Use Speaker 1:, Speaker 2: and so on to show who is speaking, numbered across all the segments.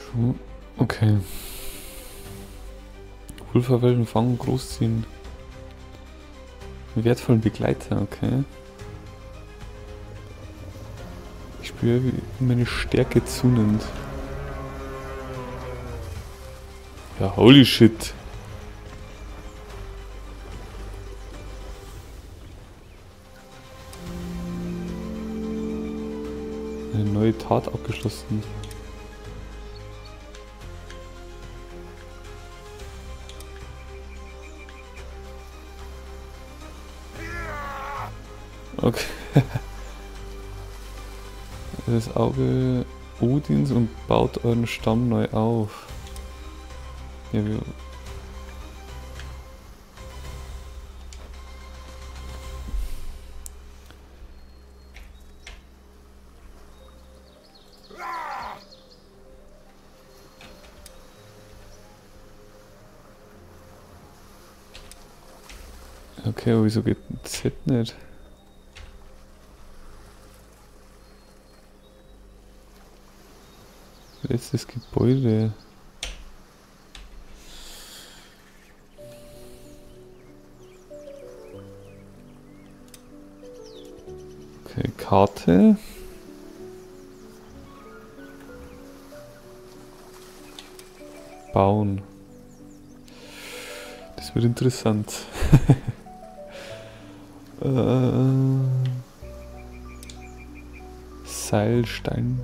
Speaker 1: Okay. Wohlverwalten, fangen, großziehen. Wertvollen Begleiter, okay. Ich spüre, wie meine Stärke zunimmt. Ja, holy shit. Eine neue Tat abgeschlossen. Okay. Das Auge Odins und baut euren Stamm neu auf. Ja, wir okay, aber wieso geht ein Z nicht? Letztes Gebäude. Okay, Karte. Bauen. Das wird interessant. Seilstein.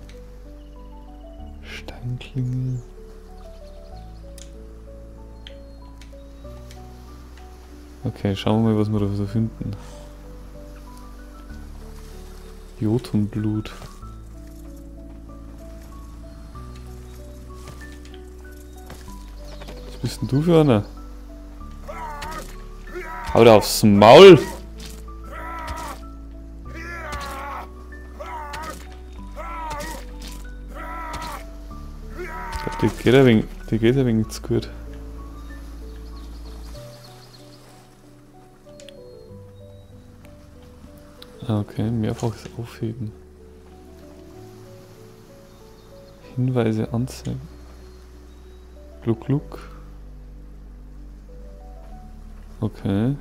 Speaker 1: Steinklinge. Okay, schauen wir mal, was wir da so finden. Jotunblut. Was bist denn du für einer? Hau dir aufs Maul! Die geht ein wenig zu gut. Okay, mehrfaches Aufheben. Hinweise anzeigen. Gluck, gluck. Okay.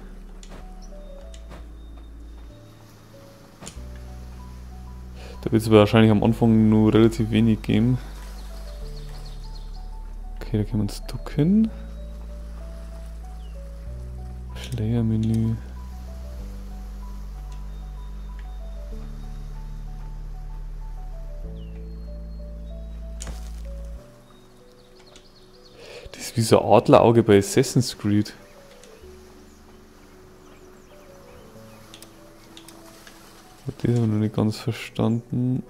Speaker 1: Da wird es wahrscheinlich am Anfang nur relativ wenig geben. Okay, da können wir uns ducken. Player-Menü. Das ist wie so ein Adlerauge bei Assassin's Creed. Das habe ich noch nicht ganz verstanden.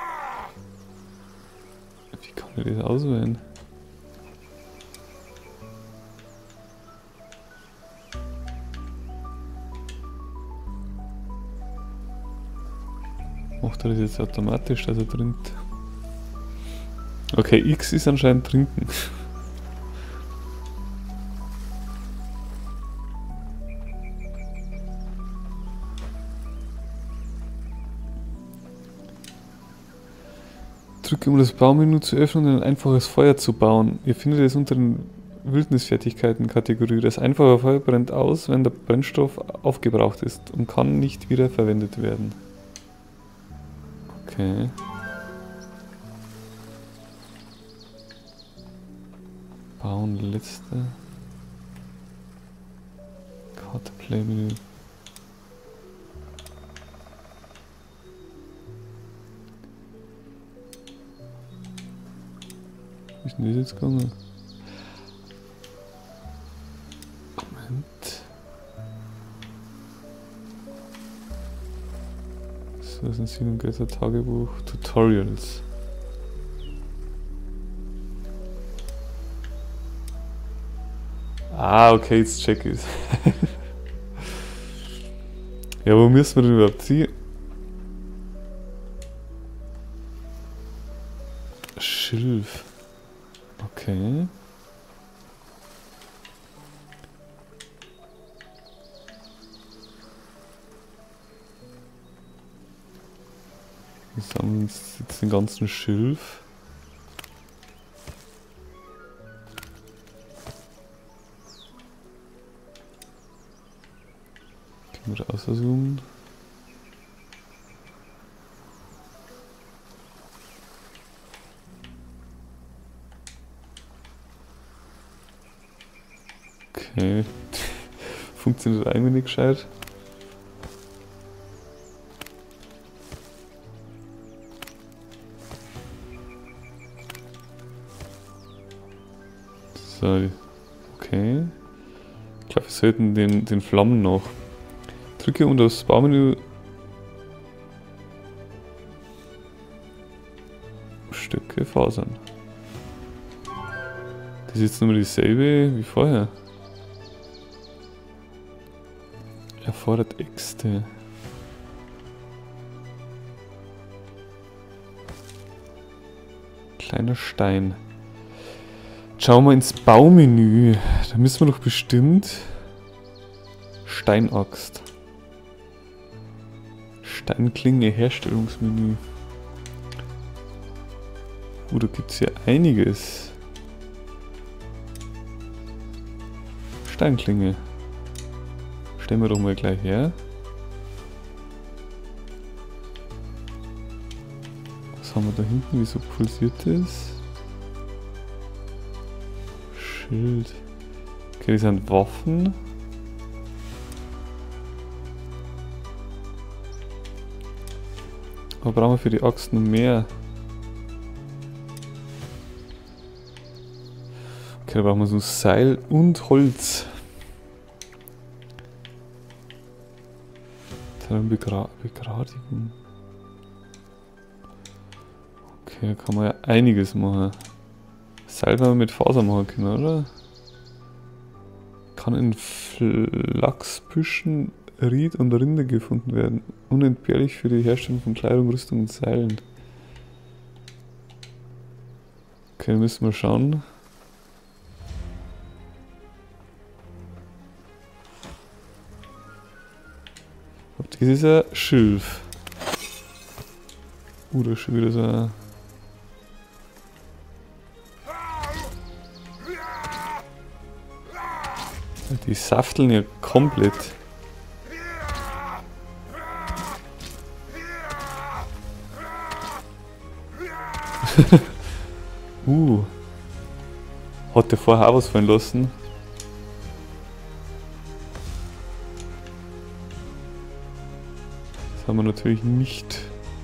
Speaker 1: Wie kann ich das auswählen? Macht er das jetzt automatisch, dass er trinkt? Okay, X ist anscheinend trinken. Drücke, um das Baumenü zu öffnen und ein einfaches Feuer zu bauen. Ihr findet es unter den Wildnisfertigkeiten-Kategorie. Das einfache Feuer brennt aus, wenn der Brennstoff aufgebraucht ist und kann nicht wieder verwendet werden. Okay. Bauen, letzte. Karte Playmenü. Wie ist denn das jetzt gegangen? Moment. So, das ist ein Sinn- und Götter-Tagebuch. Tutorials. Ah, okay, jetzt check ich's. Ja, wo müssen wir denn überhaupt ziehen? Schilf. Okay. Wir sammeln jetzt den ganzen Schilf. Mal rauszoomen. Okay. Funktioniert irgendwie nicht gescheit. So, okay. Ich glaube, wir sollten den Flammen noch. Drücke unter das Baumenü Stücke Fasern. Das ist jetzt nur dieselbe wie vorher. Erfordert Äxte. Kleiner Stein. Schauen wir ins Baumenü. Da müssen wir doch bestimmt Steinaxt. Steinklinge Herstellungsmenü. Da gibt es ja einiges. Steinklinge. Stellen wir doch mal gleich her. Was haben wir da hinten? Wieso pulsiert das? Schild. Okay, das sind Waffen. Aber brauchen wir für die Axt noch mehr? Okay, da brauchen wir so Seil und Holz. Dann begradigen. Okay, da kann man ja einiges machen. Seil werden wir mit Faser machen können, oder? Kann in Flachsbüschen Ried und Rinde gefunden werden. Unentbehrlich für die Herstellung von Kleidung, Rüstung und Seilen. Okay, müssen wir schauen. Das ist ein Schilf. Da ist schon wieder so ein... Die safteln ja komplett. Hat der vorher auch was fallen lassen? Das haben wir natürlich nicht.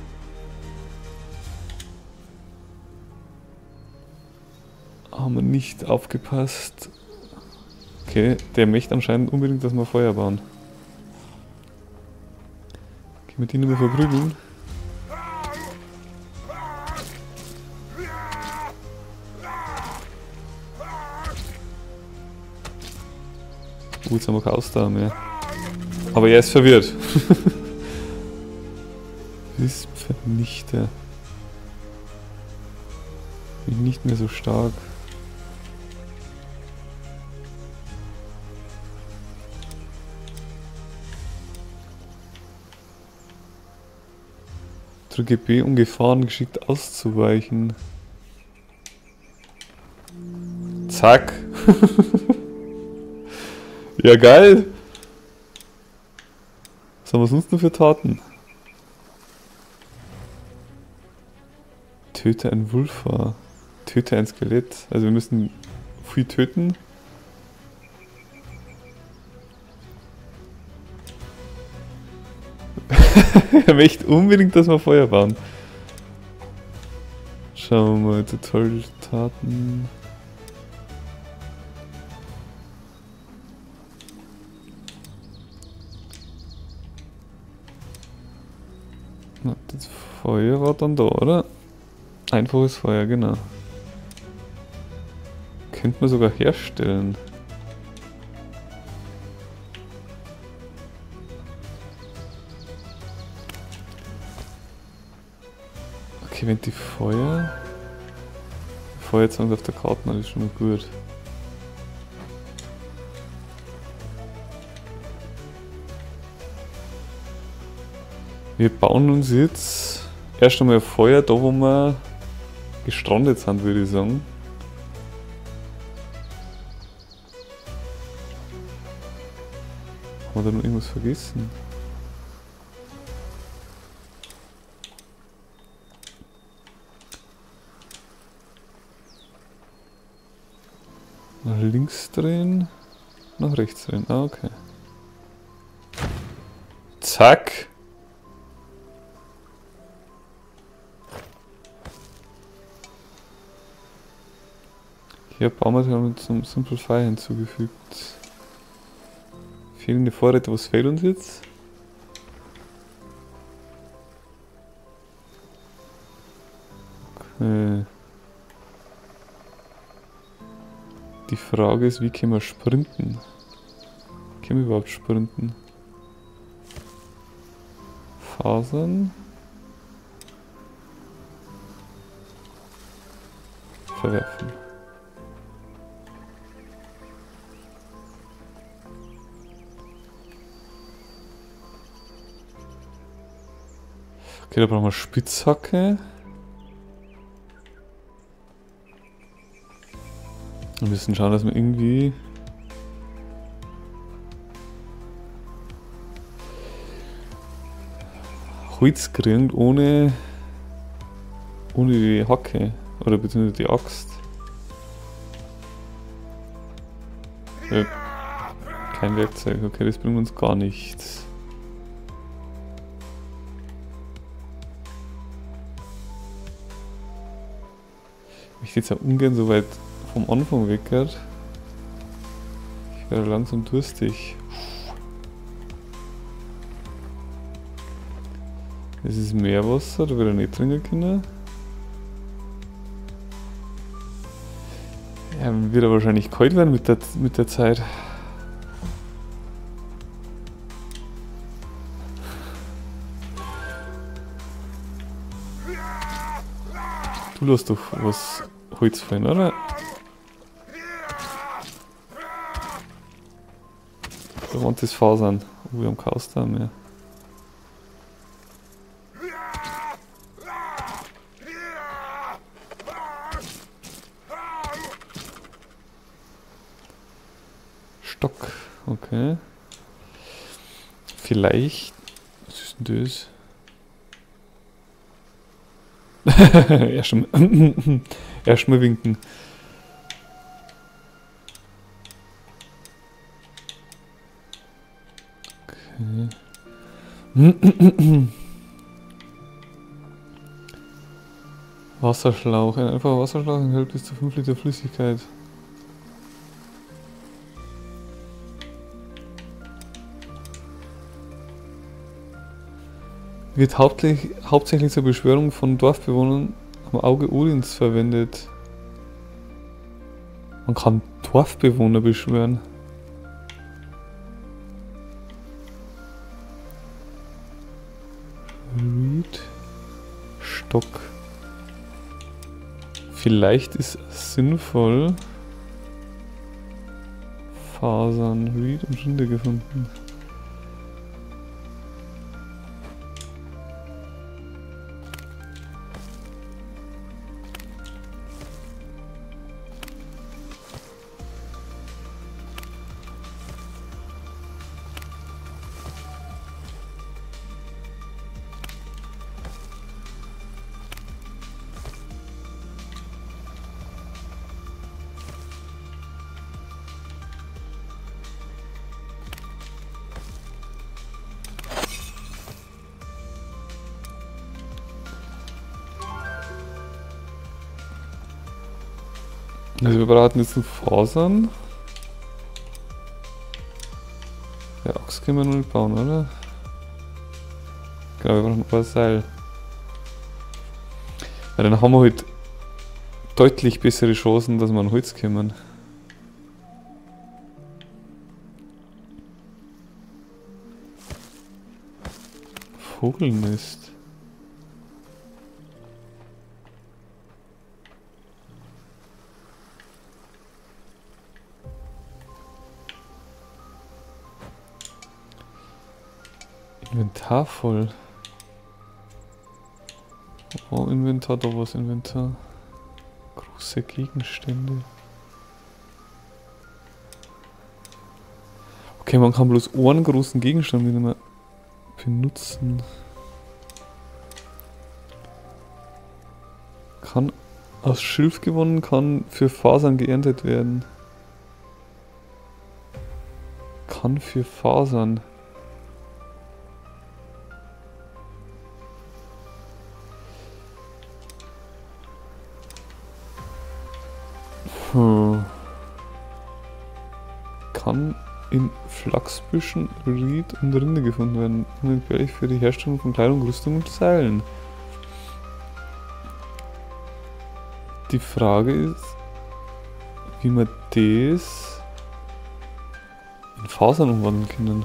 Speaker 1: Haben wir nicht aufgepasst. Okay, der möchte anscheinend unbedingt, dass wir Feuer bauen. Können wir die nicht mehr verprügeln? Jetzt haben wir keine Ausdauer mehr. Aber er ist verwirrt. Ist Vernichter. Bin nicht mehr so stark. Drücke B, um Gefahren geschickt auszuweichen. Zack. Ja, geil. Was haben wir sonst noch für Taten? Töte ein Wulfar. Töte ein Skelett. Also wir müssen viel töten. Er möchte unbedingt, dass wir Feuer bauen. Schauen wir mal, Tutorial-Taten. Das Feuer war dann da, oder? Einfaches Feuer, genau. Könnte man sogar herstellen. Okay, wenn die Feuerzange auf der Karte hat, ist schon mal gut. Wir bauen uns jetzt erst einmal Feuer da, wo wir gestrandet sind, würde ich sagen. Haben wir Hat er noch irgendwas vergessen? Nach links drehen, nach rechts drehen. Ah, okay. Zack! Hier Baumaterial zum Simplify hinzugefügt. Fehlende Vorräte, was fehlt uns jetzt? Okay. Die Frage ist, wie können wir sprinten? Können wir überhaupt sprinten? Fasern. Verwerfen. Okay, da brauchen wir Spitzhacke. Wir müssen schauen, dass wir irgendwie Holz kriegen ohne die Hacke oder beziehungsweise die Axt. Kein Werkzeug, okay, das bringt uns gar nichts. Ich gehe jetzt ja ungern so weit vom Anfang weg. Ich werde langsam durstig. Das ist Meerwasser, da wird er nicht trinken können. Ja, wird er wahrscheinlich kalt werden mit der Zeit. Du lässt doch was Holz fallen, oder? Da waren das Fasern. Oh, wir haben kein Ausdauer mehr. Stock, okay. Vielleicht. Was ist denn das? Erstmal winken. Okay. Wasserschlauch. Ein einfacher Wasserschlauch enthält bis zu 5 Liter Flüssigkeit. Wird hauptsächlich zur Beschwörung von Dorfbewohnern am Auge Odins verwendet. Man kann Dorfbewohner beschwören. Reed. Stock. Vielleicht ist es sinnvoll. Fasern. Reed und Rinde gefunden. Also wir brauchen jetzt noch Fasern. Ja, Axt können wir noch nicht bauen, oder? Genau, wir brauchen ein paar Seil. Weil dann haben wir halt deutlich bessere Chancen, dass wir an Holz kommen. Vogelnest. Inventar voll. Oh, Inventar, da was Inventar. Große Gegenstände. Okay, man kann bloß einen großen Gegenstand wieder mal benutzen. Kann aus Schilf gewonnen, kann für Fasern geerntet werden. Kann für Fasern. Kann in Flachsbüschen, Ried und Rinde gefunden werden. Unentbehrlich für die Herstellung von Kleidung, Rüstung und Seilen. Die Frage ist, wie man das in Fasern umwandeln können.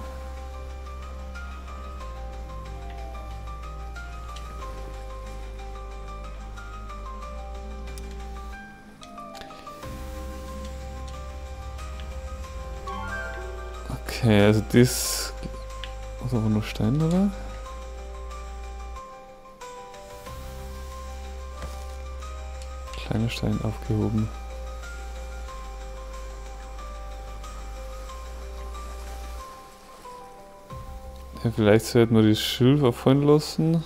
Speaker 1: Okay, also das... Also aber nur Stein, oder? Kleiner Stein aufgehoben. Ja, vielleicht sollten wir das Schilf auffallen lassen.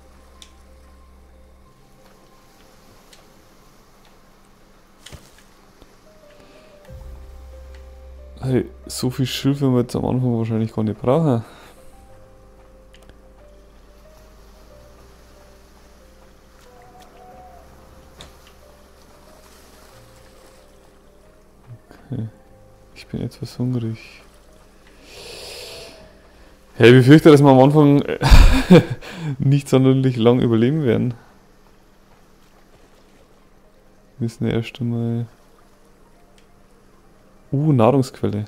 Speaker 1: Hey, so viel Schilf werden wir jetzt am Anfang wahrscheinlich gar nicht brauchen. Okay. Ich bin etwas hungrig. Hey, ich befürchte, dass wir am Anfang nicht sonderlich lang überleben werden. Wir müssen ja erst einmal... Nahrungsquelle.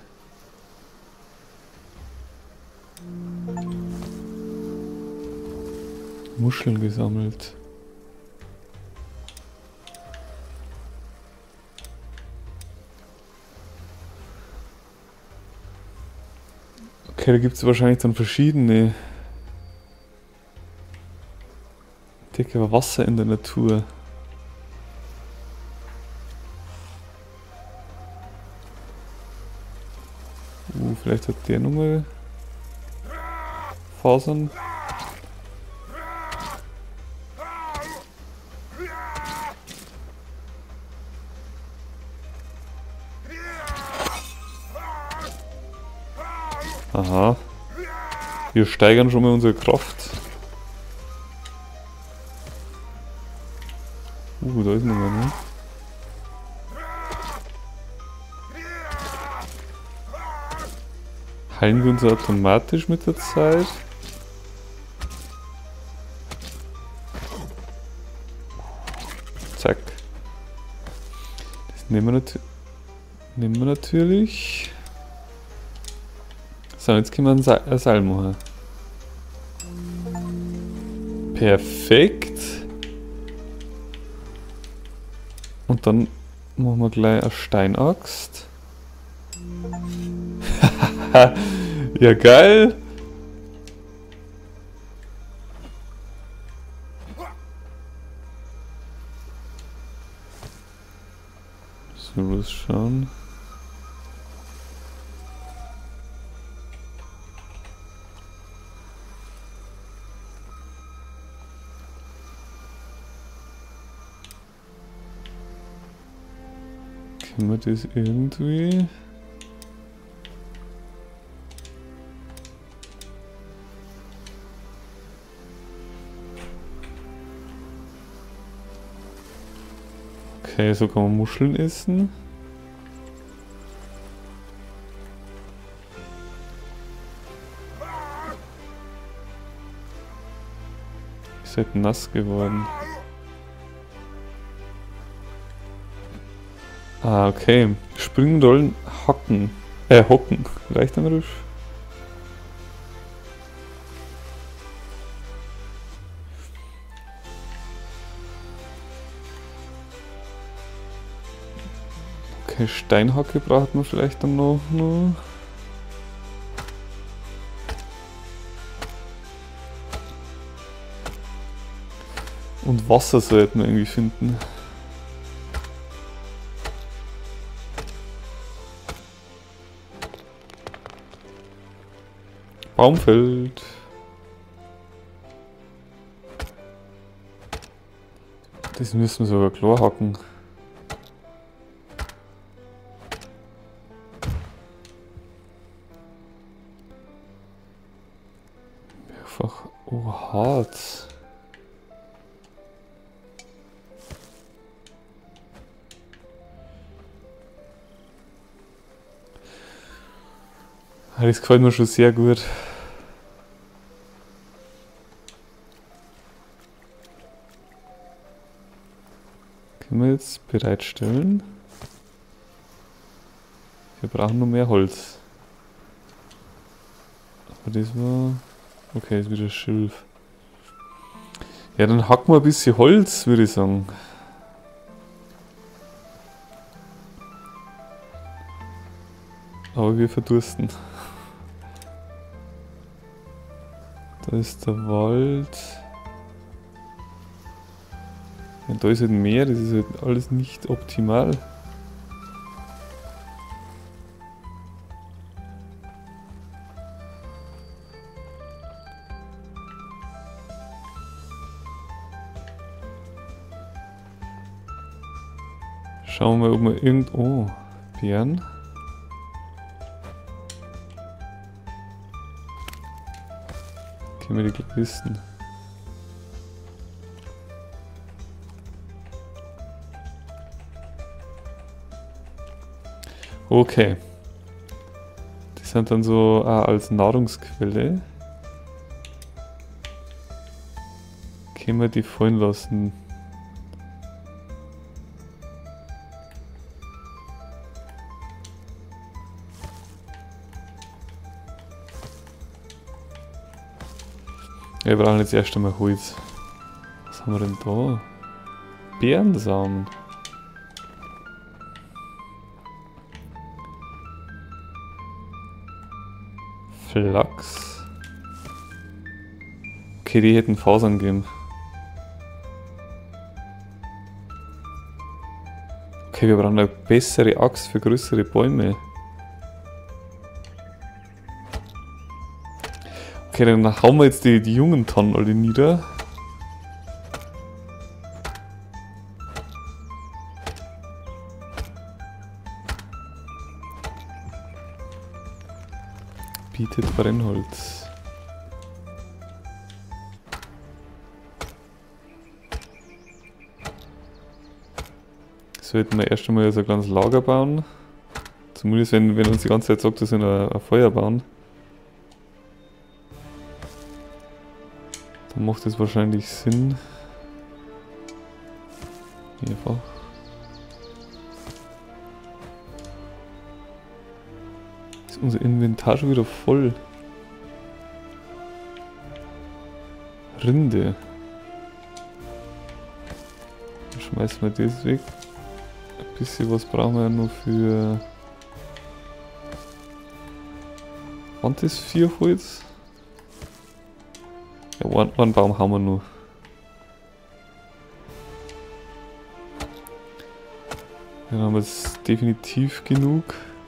Speaker 1: Muscheln gesammelt. Okay, da gibt es wahrscheinlich dann verschiedene. Entdecke aber Wasser in der Natur. Vielleicht hat der nochmal Fasern. Aha. Wir steigern schon mal unsere Kraft. Da ist nochmal, ne? Heilen wir uns automatisch mit der Zeit? Zack. Das nehmen wir natürlich. So, jetzt können wir ein Seil machen. Perfekt. Und dann machen wir gleich eine Steinaxt. Ja, geil. So, bloß schauen. Können wir das irgendwie... Okay, so kann man Muscheln essen. Ist halt nass geworden. Ah, okay. Springrollen, hocken. Reicht dann ruhig. Okay, Steinhacke braucht man vielleicht dann noch. Und Wasser sollten wir irgendwie finden. Baum fällt. Das müssen wir sogar klar hacken. Mehrfach. Oh, Harz. Das gefällt mir schon sehr gut. Können wir jetzt bereitstellen? Wir brauchen noch mehr Holz. Aber das war... Okay, ist wieder Schilf. Ja, dann hacken wir ein bisschen Holz, würde ich sagen. Aber wir verdursten. Da ist der Wald. Ja, da ist halt mehr, das ist halt alles nicht optimal. Schauen wir mal, ob wir irgend... Oh, Bären. Können wir die gleich wissen. Okay. Die sind dann so als Nahrungsquelle. Können wir die fallen lassen. Wir brauchen jetzt erst einmal Holz. Was haben wir denn da? Bärensamen. Flachs. Okay, die hätten Fasern gegeben. Okay, wir brauchen eine bessere Axt für größere Bäume. Okay, dann hauen wir jetzt die jungen Tannen alle nieder. Bietet Brennholz. Sollten wir erst einmal so ein kleines Lager bauen. Zumindest wenn uns die ganze Zeit sagt, dass wir ein Feuer bauen. Dann macht es wahrscheinlich Sinn. Mehrfach. Ist unser Inventar schon wieder voll. Rinde. Dann schmeißen wir das weg. Ein bisschen was brauchen wir noch für... Waren das 4 Holz? Ja, einen Baum haben wir noch. Dann haben wir es definitiv genug.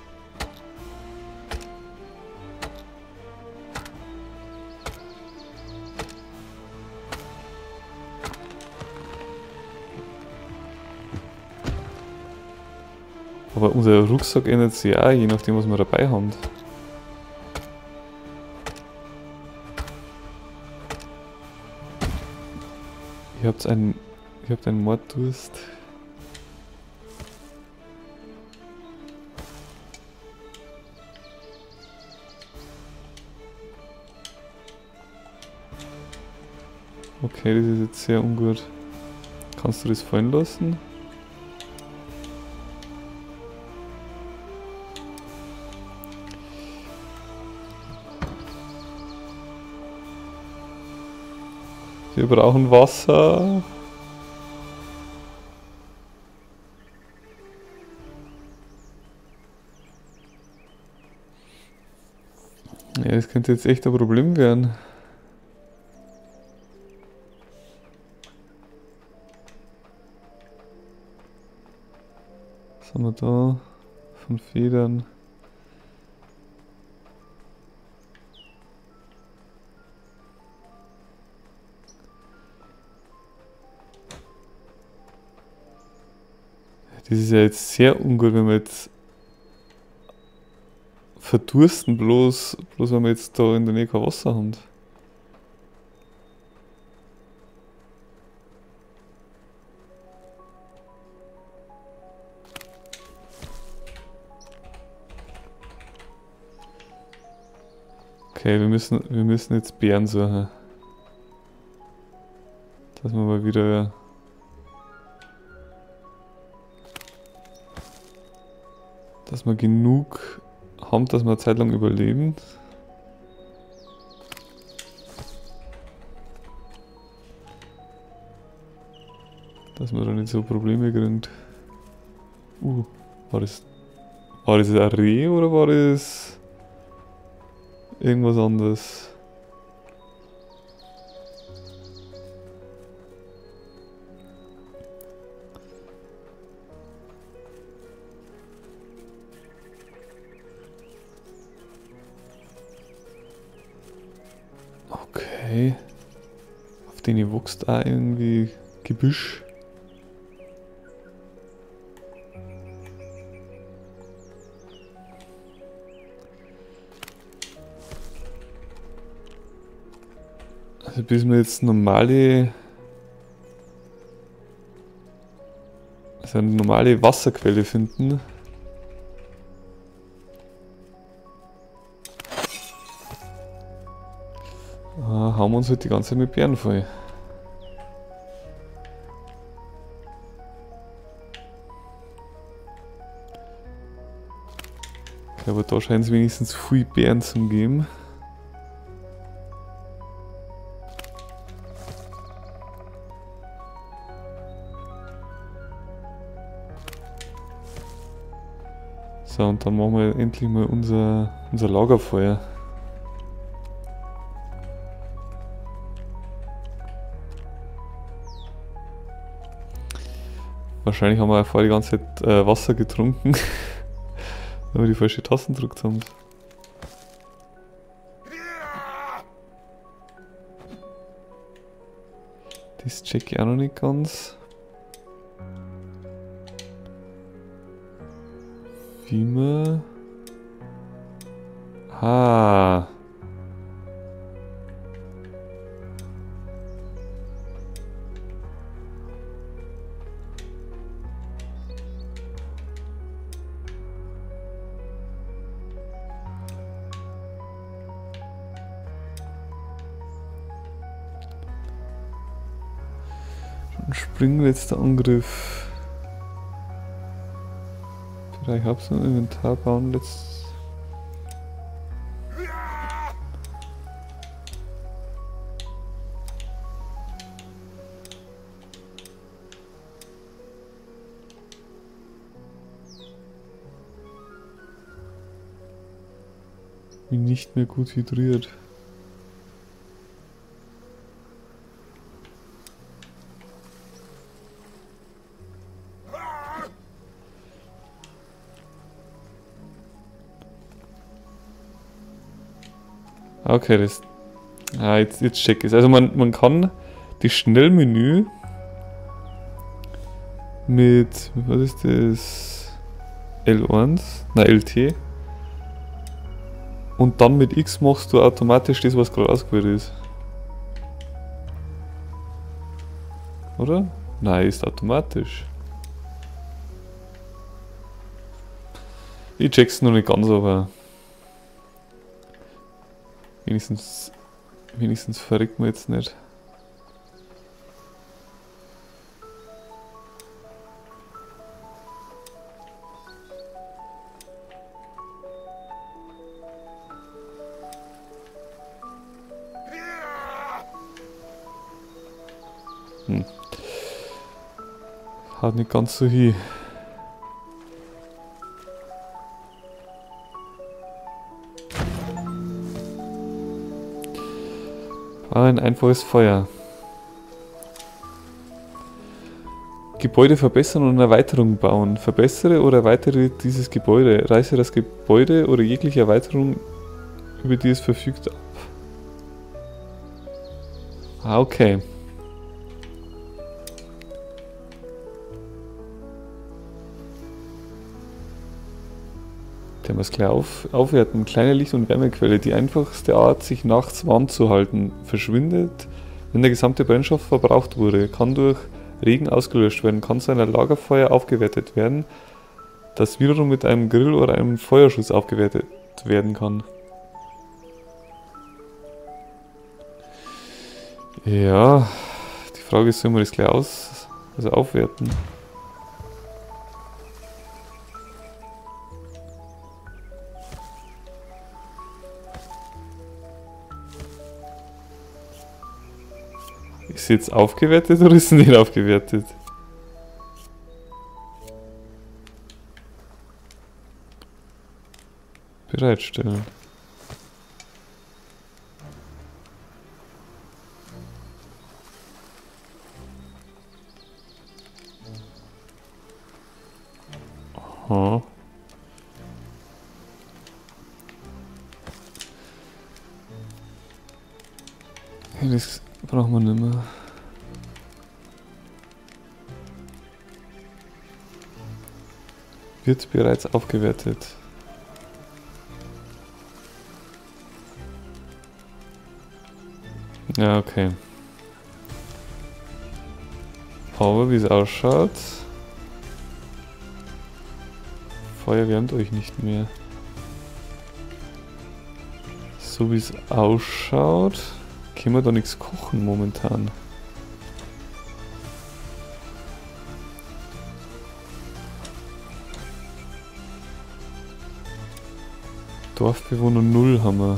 Speaker 1: Aber unser Rucksack ändert sich auch, je nachdem was wir dabei haben. Ihr habt einen Morddurst. Okay, das ist jetzt sehr ungut. Kannst du das fallen lassen? Wir brauchen Wasser. Ja, das könnte jetzt echt ein Problem werden. Was haben wir da? Von Federn. Das ist ja jetzt sehr ungut, wenn wir jetzt verdursten, bloß wenn wir jetzt da in der Nähe kein Wasser haben. Okay, wir müssen jetzt Beeren suchen. Dass wir mal wieder... Dass wir genug haben, dass wir eine Zeit lang überleben. Dass wir da nicht so Probleme kriegen. War das ein Reh oder war das irgendwas anderes? Okay. Auf denen wächst auch irgendwie Gebüsch. Also bis wir jetzt eine normale Wasserquelle finden. Hauen wir uns halt die ganze Zeit mit Beeren voll. Okay, aber da scheint es wenigstens viel Beeren zu geben. So, und dann machen wir endlich mal unser Lagerfeuer. Wahrscheinlich haben wir auch vorher die ganze Zeit Wasser getrunken, weil wir die falsche Tasten gedrückt haben. Das check ich auch noch nicht ganz. Wie man... Ah. Springletzter Angriff. Bereich hab's im Inventar bauen letzt. Wie nicht mehr gut hydriert. Okay, das... Ah, jetzt check ich es. Also man kann das Schnellmenü mit... Was ist das? L1? Nein, LT. Und dann mit X machst du automatisch das, was gerade ausgewählt ist. Oder? Nein, ist automatisch. Ich check's noch nicht ganz, aber... Wenigstens verreckt man jetzt nicht. Haut nicht ganz so hin. Ein einfaches Feuer. Gebäude verbessern und eine Erweiterung bauen. Verbessere oder erweitere dieses Gebäude. Reiße das Gebäude oder jegliche Erweiterung, über die es verfügt, ab. Ah, okay. Der muss gleich aufwerten. Kleine Licht- und Wärmequelle. Die einfachste Art, sich nachts warm zu halten, verschwindet, wenn der gesamte Brennstoff verbraucht wurde. Kann durch Regen ausgelöscht werden, kann zu einer Lagerfeuer aufgewertet werden, das wiederum mit einem Grill oder einem Feuerschuss aufgewertet werden kann. Ja, die Frage ist, sollen wir das gleich aufwerten? Ist sie jetzt aufgewertet oder ist sie nicht aufgewertet? Bereitstellen. Aha. Das brauchen wir nicht mehr. Wird bereits aufgewertet. Ja, okay. Aber wie es ausschaut, Feuer wärmt euch nicht mehr. So wie es ausschaut, können wir da nichts kochen momentan. Dorfbewohner 0 haben wir.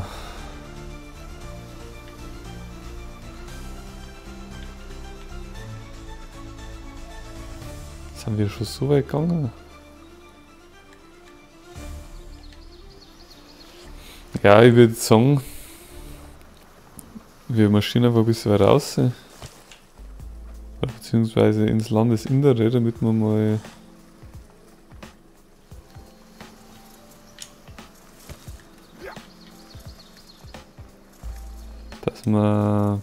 Speaker 1: Sind wir schon so weit gegangen? Ja, ich würde sagen, wir marschieren einfach ein bisschen weiter raus. Beziehungsweise ins Landesinnere, damit wir mal dass wir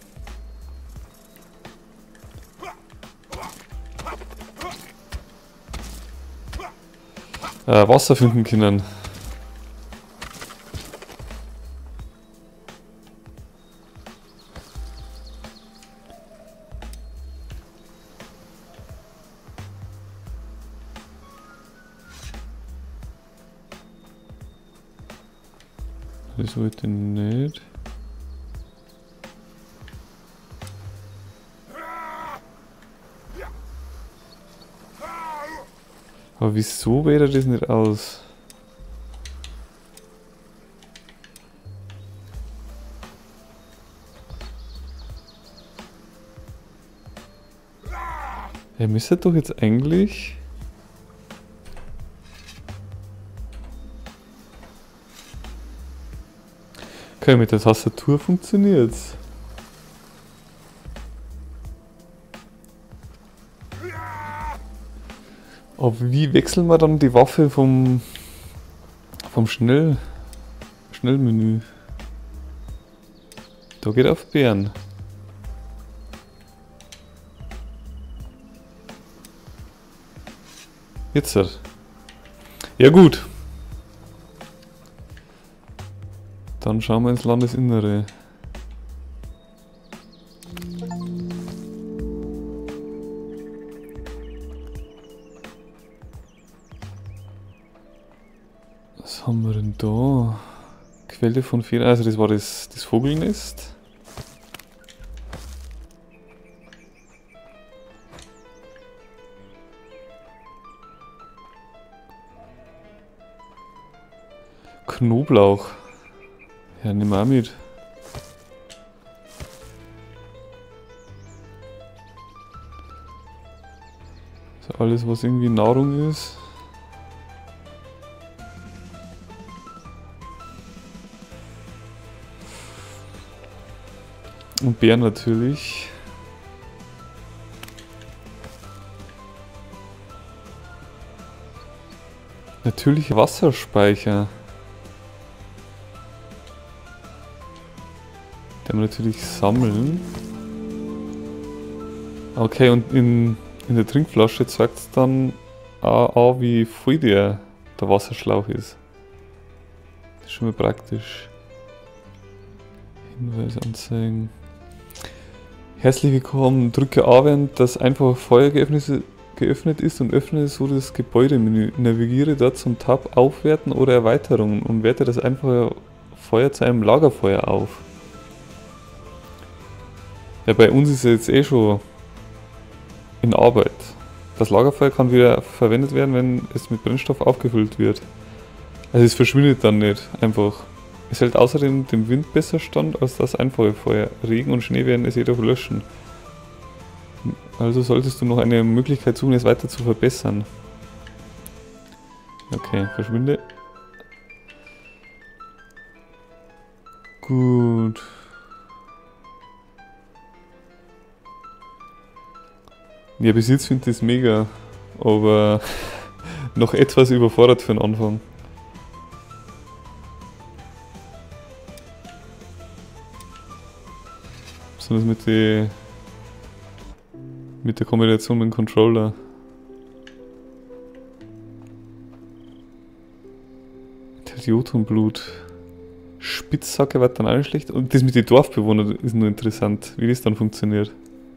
Speaker 1: Wasser finden können. Das wollte ich nicht. Aber wieso wählt er das nicht aus? Er müsste doch jetzt eigentlich... Okay, mit der Tastatur funktioniert's. Aber wie wechseln wir dann die Waffe vom Schnellmenü? Da geht auf Bären. Jetzt. Ja gut. Dann schauen wir ins Landesinnere. Was haben wir denn da? Quelle von Federn, also das war das Vogelnest. Knoblauch. Ja, nimm mal mit. So alles, was irgendwie Nahrung ist. Und Beeren natürlich. Natürlich Wasserspeicher. Den wir natürlich sammeln. Okay, und in der Trinkflasche zeigt es dann auch, wie voll der Wasserschlauch ist. Das ist schon mal praktisch. Hinweise anzeigen. Herzlich willkommen. Drücke A, während das einfache Feuer geöffnet ist und öffne so das Gebäudemenü. Navigiere dort zum Tab Aufwerten oder Erweiterungen und werte das einfache Feuer zu einem Lagerfeuer auf. Ja, bei uns ist es jetzt eh schon in Arbeit. Das Lagerfeuer kann wieder verwendet werden, wenn es mit Brennstoff aufgefüllt wird. Also es verschwindet dann nicht einfach. Es hält außerdem dem Wind besser stand als das einfache Feuer. Regen und Schnee werden es jedoch löschen. Also solltest du noch eine Möglichkeit suchen, es weiter zu verbessern. Okay, verschwinde. Gut. Ja, bis jetzt finde ich das mega, aber noch etwas überfordert für den Anfang. Besonders mit der Kombination mit dem Controller. Jotunblut. Spitzhacke wird dann auch nicht schlecht. Und das mit den Dorfbewohnern ist nur interessant, wie das dann funktioniert.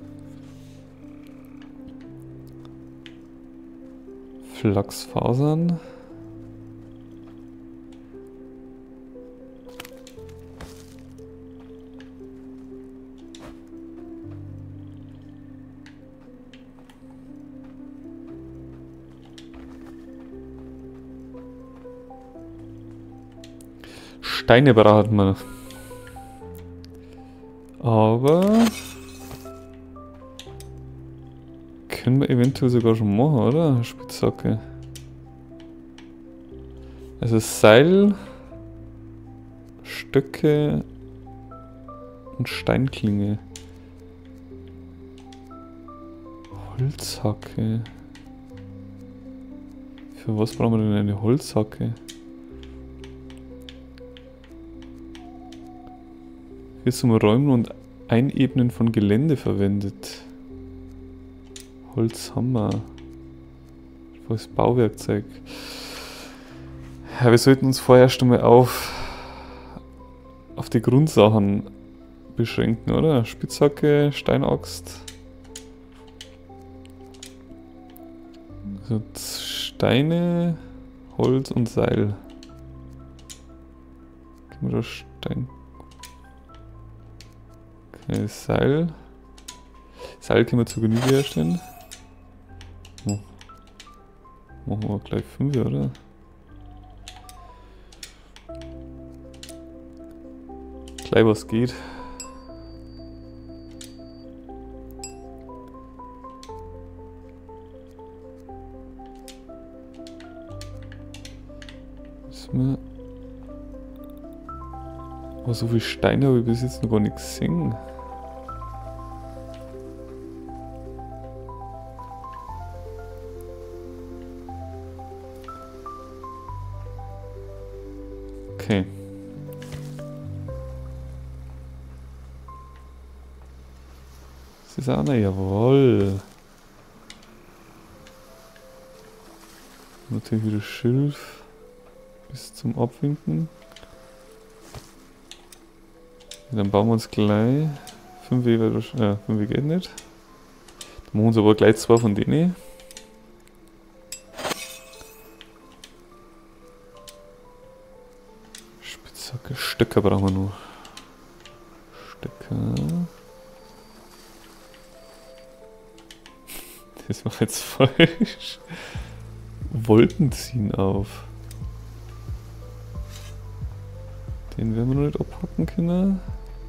Speaker 1: Flachsfasern. Steine braucht man. Aber können wir eventuell sogar schon machen, oder? Spitzhacke. Also Seil, Stöcke und Steinklinge. Holzhacke. Für was brauchen wir denn eine Holzhacke? Wird zum Räumen und Einebnen von Gelände verwendet. Holzhammer. Volles Bauwerkzeug. Ja, wir sollten uns vorerst einmal auf die Grundsachen beschränken, oder? Spitzhacke, Steinaxt. Also Steine, Holz und Seil. Gehen wir da Stein. Okay, Seil. Seil können wir zur Genüge herstellen. Oh. Machen wir gleich 5, oder? Gleich was geht. Oh, so viele Steine habe ich bis jetzt noch gar nicht gesehen. Okay. Das ist einer, jawohl. Natürlich wieder Schilf bis zum Abwinken. Dann bauen wir uns gleich 5 geht nicht. Dann machen wir uns aber gleich 2 von denen. Spitzhacke, Stöcker brauchen wir noch. Stöcker. Das war jetzt falsch. Wolken ziehen auf. Den werden wir noch nicht abhacken können.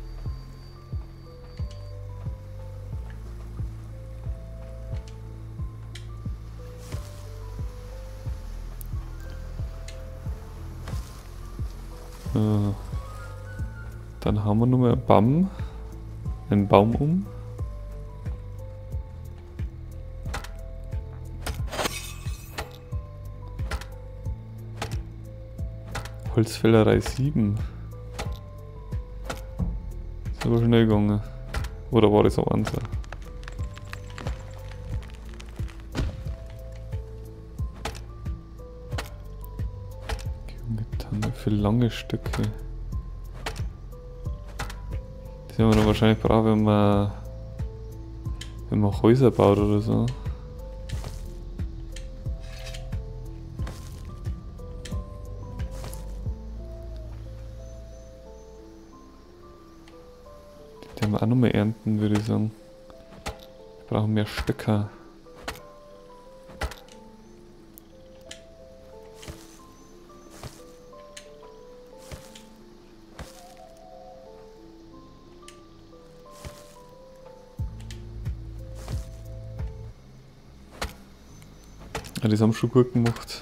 Speaker 1: Dann haben wir noch mal einen Baum um. Holzfällerei 7. Ist aber schnell gegangen. Oder war das auch eins? Tanne für lange Stöcke. Die haben wir dann wahrscheinlich brauchen, wenn man Häuser baut oder so. Die werden wir auch noch mal ernten, würde ich sagen. Wir brauchen mehr Stöcker. Ja, das haben schon gut gemacht.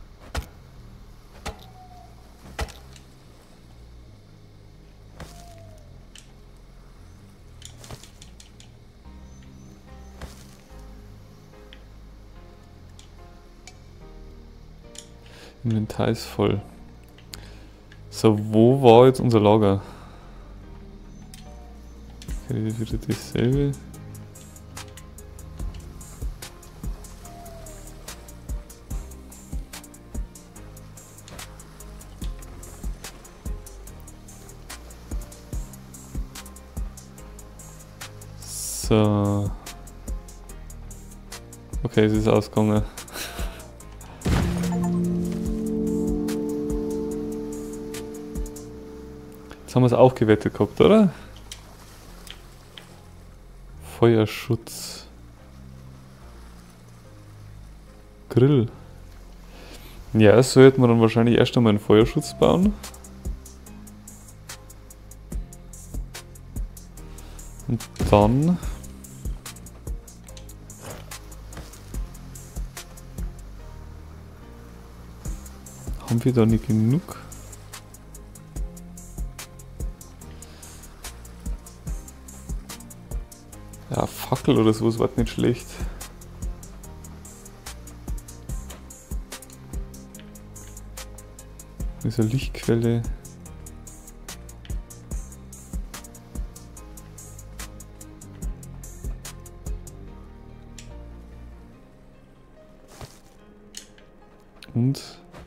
Speaker 1: Inventar ist voll. So, wo war jetzt unser Lager? Okay, wieder dasselbe. So. Okay, es ist ausgegangen. Jetzt haben wir es aufgewertet gehabt, oder? Feuerschutz. Grill. Ja, so hätten wir dann wahrscheinlich erst einmal einen Feuerschutz bauen. Und dann haben wir da nicht genug. Ja, Fackel oder sowas war nicht schlecht. Diese Lichtquelle. Und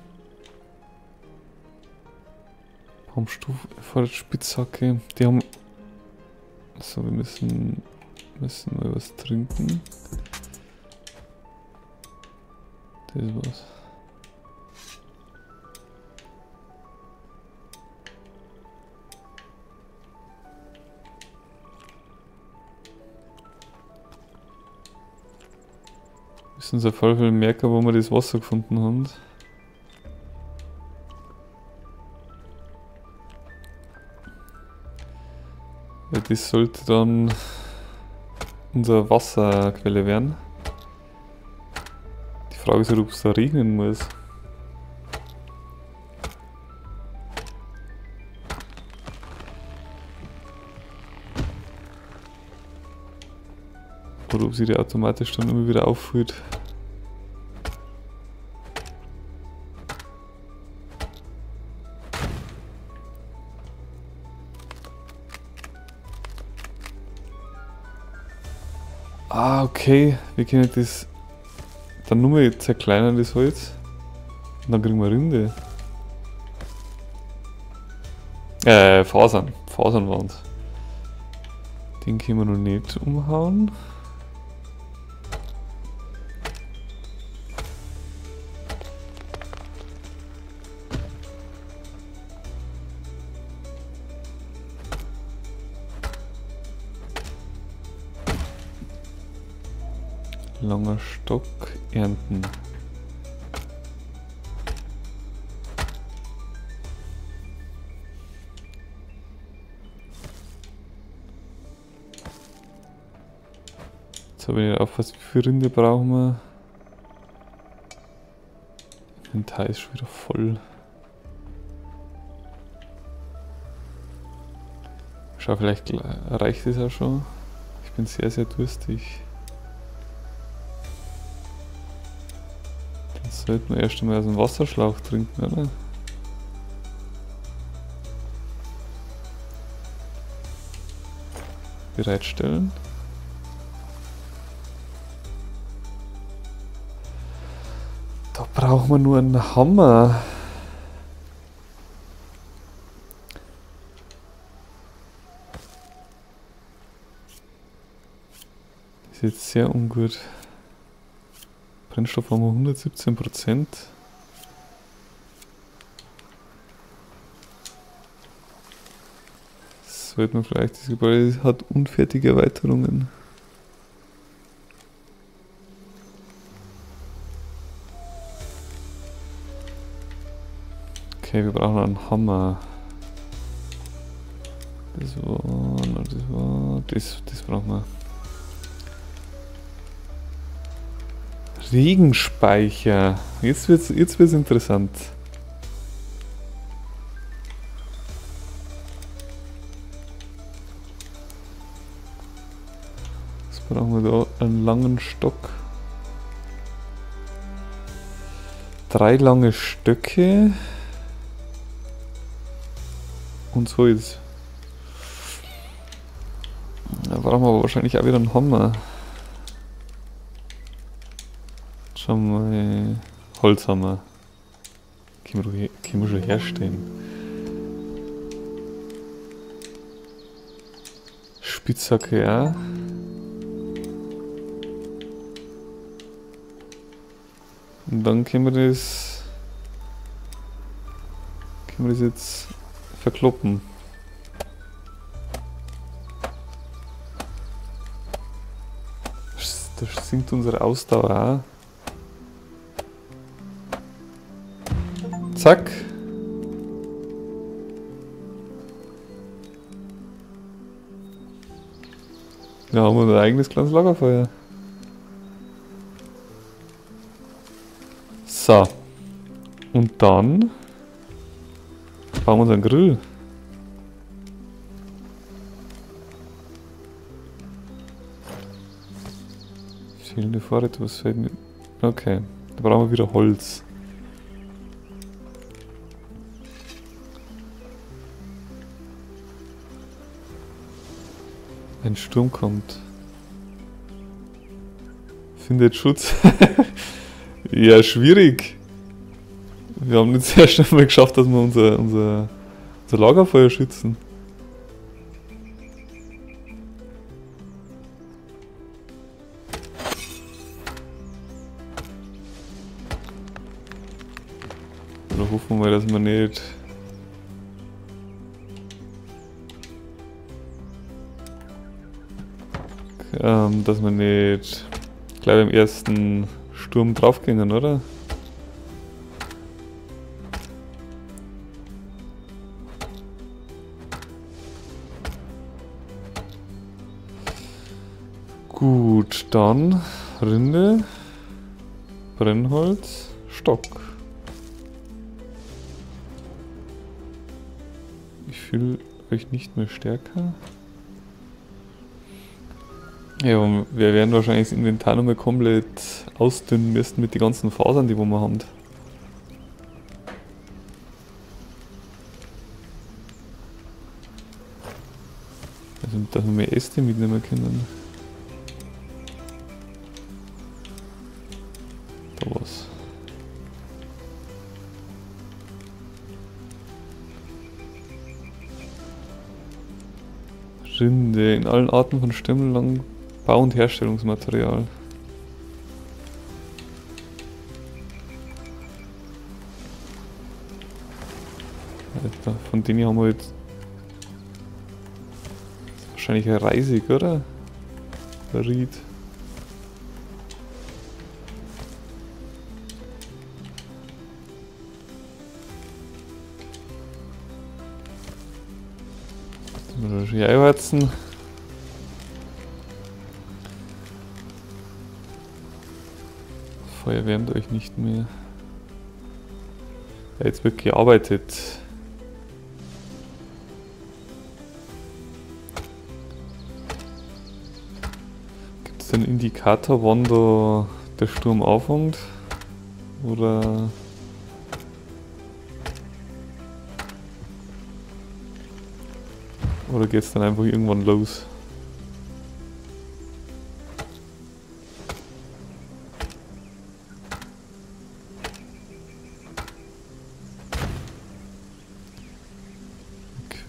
Speaker 1: Baumstufe vor der Spitzhacke. Die haben. So, wir müssen mal was trinken. Das war's. Wir müssen uns auf jeden Fall merken, wo wir das Wasser gefunden haben. Weil das sollte dann unsere Wasserquelle werden. Die Frage ist halt, ob es da regnen muss. Oder ob sie die automatisch dann immer wieder auffüllt. Ah, okay. Wir können das dann nur mal zerkleinern, das Holz. Und dann kriegen wir Rinde. Fasern. Fasernwand. Den können wir noch nicht umhauen. Langer Stock ernten. Jetzt habe ich nicht aufgepasst, wie viel Rinde brauchen wir. Inventar ist schon wieder voll. Schau, vielleicht reicht es auch schon. Ich bin sehr, sehr durstig. Dann sollten wir erst einmal aus dem Wasserschlauch trinken, oder? Bereitstellen. Da brauchen wir nur einen Hammer. jetzt sehr ungut. Brennstoff haben wir 117%. Sollte man vielleicht, das Gebäude hat unfertige Erweiterungen. Okay, wir brauchen einen Hammer. Das brauchen wir. Regenspeicher. Jetzt wird's interessant. Was brauchen wir da? Einen langen Stock. 3 lange Stöcke. Und so ist. Da brauchen wir aber wahrscheinlich auch wieder einen Hammer. Schauen wir mal. Holzhammer. Können wir schon herstellen. Spitzhacke, ja. Und dann können wir das jetzt verkloppen. Das sinkt unsere Ausdauer auch. Zack. Da haben wir unser eigenes kleines Lagerfeuer. So. Und dann bauen wir unseren Grill. Fehlende Vorräte, was fällt mir? Okay, da brauchen wir wieder Holz. Ein Sturm kommt. Findet Schutz. Ja, schwierig. Wir haben jetzt sehr schnell mal geschafft, dass wir unser Lagerfeuer schützen. Oder hoffen wir mal, dass wir nicht... dass wir nicht gleich beim ersten Sturm draufgingen, oder? Gut, dann Rinde, Brennholz, Stock. Ich fühle euch nicht mehr stärker. Ja, und wir werden wahrscheinlich das Inventar nochmal komplett ausdünnen müssen mit den ganzen Fasern, die wir haben. Also, dass wir mehr Äste mitnehmen können. Da was. Rinde in allen Arten von Stämmen lang. Bau- und Herstellungsmaterial. Alter, von denen haben wir jetzt wahrscheinlich ein Reisig, oder? Ried. Jetzt müssen wir schon einwärzen. Feuer wärmt euch nicht mehr. Ja, jetzt wird gearbeitet. Gibt es einen Indikator, wann da der Sturm aufhängt? Oder geht es dann einfach irgendwann los?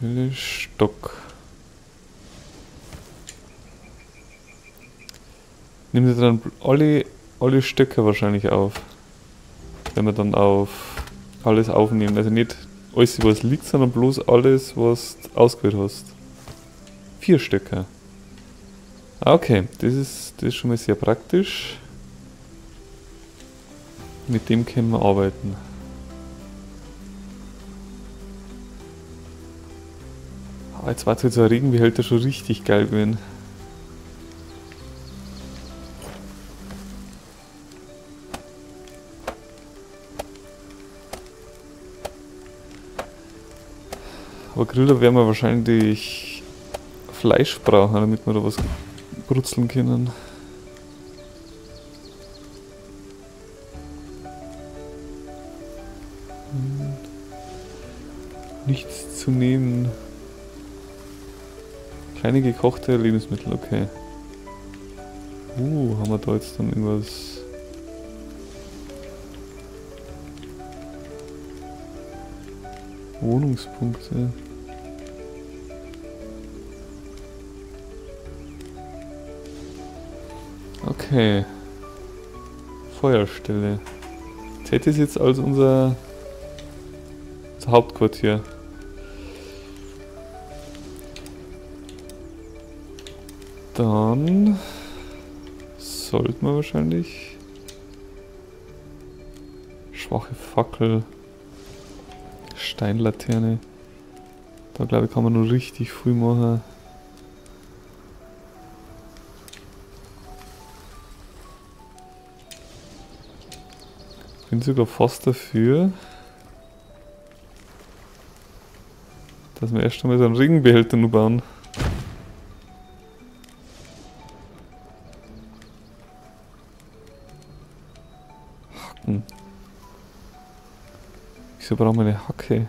Speaker 1: Stock. Nimmt er dann alle Stöcke wahrscheinlich auf. Wenn wir dann auf alles aufnehmen. Also nicht alles, was liegt, sondern bloß alles, was du ausgewählt hast. 4 Stöcke. Okay, das ist schon mal sehr praktisch. Mit dem können wir arbeiten. Aber jetzt war es halt so ein Regenbehälter schon richtig geil gewesen. Aber Griller werden wir wahrscheinlich Fleisch brauchen, damit wir da was brutzeln können. Nichts zu nehmen. Keine gekochte Lebensmittel, okay. Haben wir da jetzt dann irgendwas... Wohnungspunkte. Okay. Feuerstelle. Zählt das jetzt als unser Hauptquartier? Dann sollten wir wahrscheinlich schwache Fackel, Steinlaterne. Da glaube ich kann man nur richtig viel machen. Bin sogar fast dafür, dass wir erst einmal so einen Regenbehälter nur bauen. Hacken. Wieso brauchen wir eine Hacke?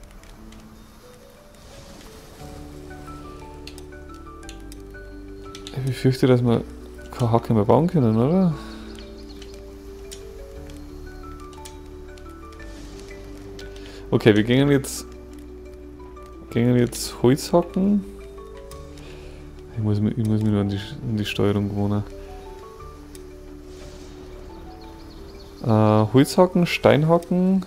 Speaker 1: Ich befürchte, dass wir keine Hacke mehr bauen können, oder? Okay, wir gehen jetzt Holz hacken. Ich muss mich nur an die Steuerung gewöhnen. Holz hacken, Stein hacken.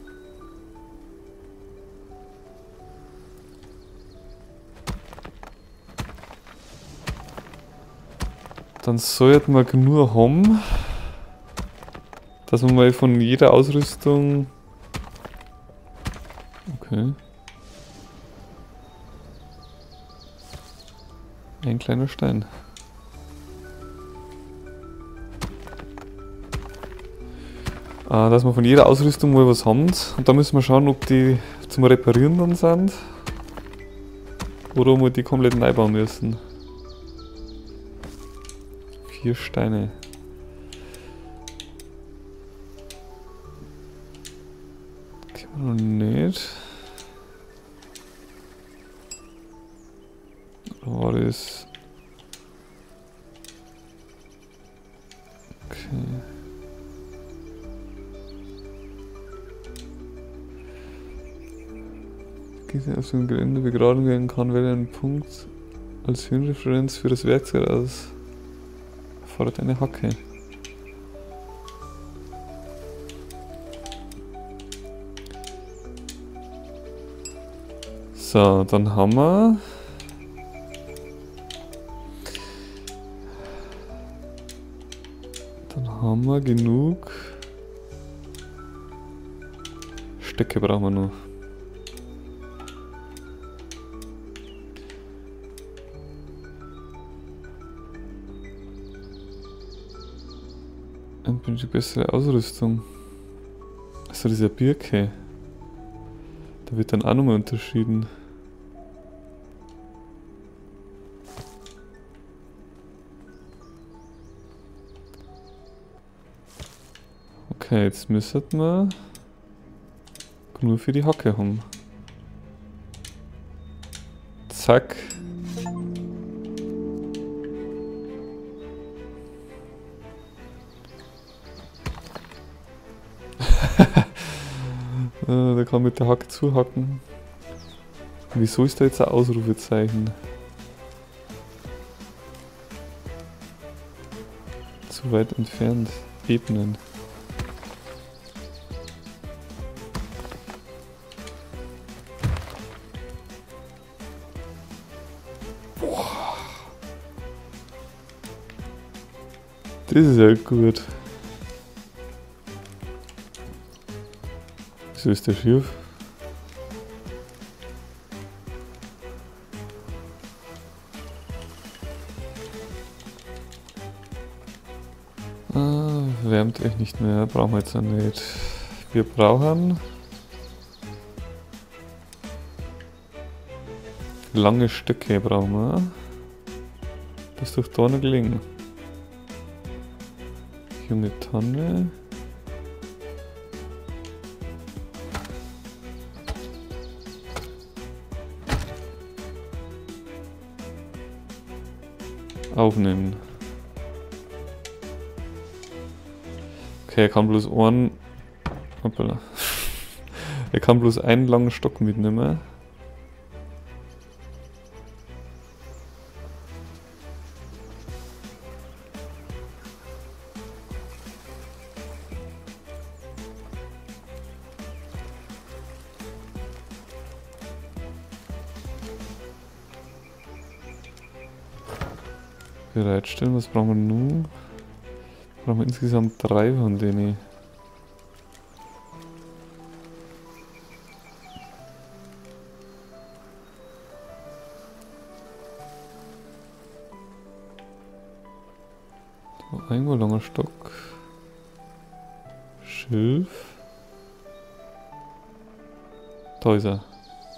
Speaker 1: Dann sollten wir genug haben, dass wir mal von jeder Ausrüstung... Okay. Ein kleiner Stein. Dass wir von jeder Ausrüstung mal was haben. Und da müssen wir schauen, ob die zum Reparieren dann sind. Oder ob wir die komplett neu bauen müssen. 4 Steine. Können wir noch nicht. Oder war das? Okay. Geht auf dem Gelände begraben werden kann, wähle einen Punkt als Höhenreferenz für das Werkzeug aus. Erfordert eine Hacke. So, dann haben wir... genug Stöcke brauchen wir noch. Und die bessere Ausrüstung. Also diese Birke. Da wird dann auch nochmal unterschieden. Okay, jetzt müssen wir nur für die Hacke haben. Zack. Der kann mit der Hacke zuhacken. Wieso ist da jetzt ein Ausrufezeichen? zu weit entfernt. Ebenen. Das ist halt gut. Wieso ist der schief? Wärmt euch nicht mehr, brauchen wir jetzt auch nicht. Wir brauchen lange Stöcke, brauchen wir. Das ist doch da noch gelingen. Junge Tanne. Aufnehmen. Okay, er kann bloß einen. Hoppala. Er kann bloß einen langen Stock mitnehmen. Bereitstellen, was brauchen wir nun? Brauchen wir insgesamt 3 von denen. So, ein langer Stock. Schilf. Da ist er.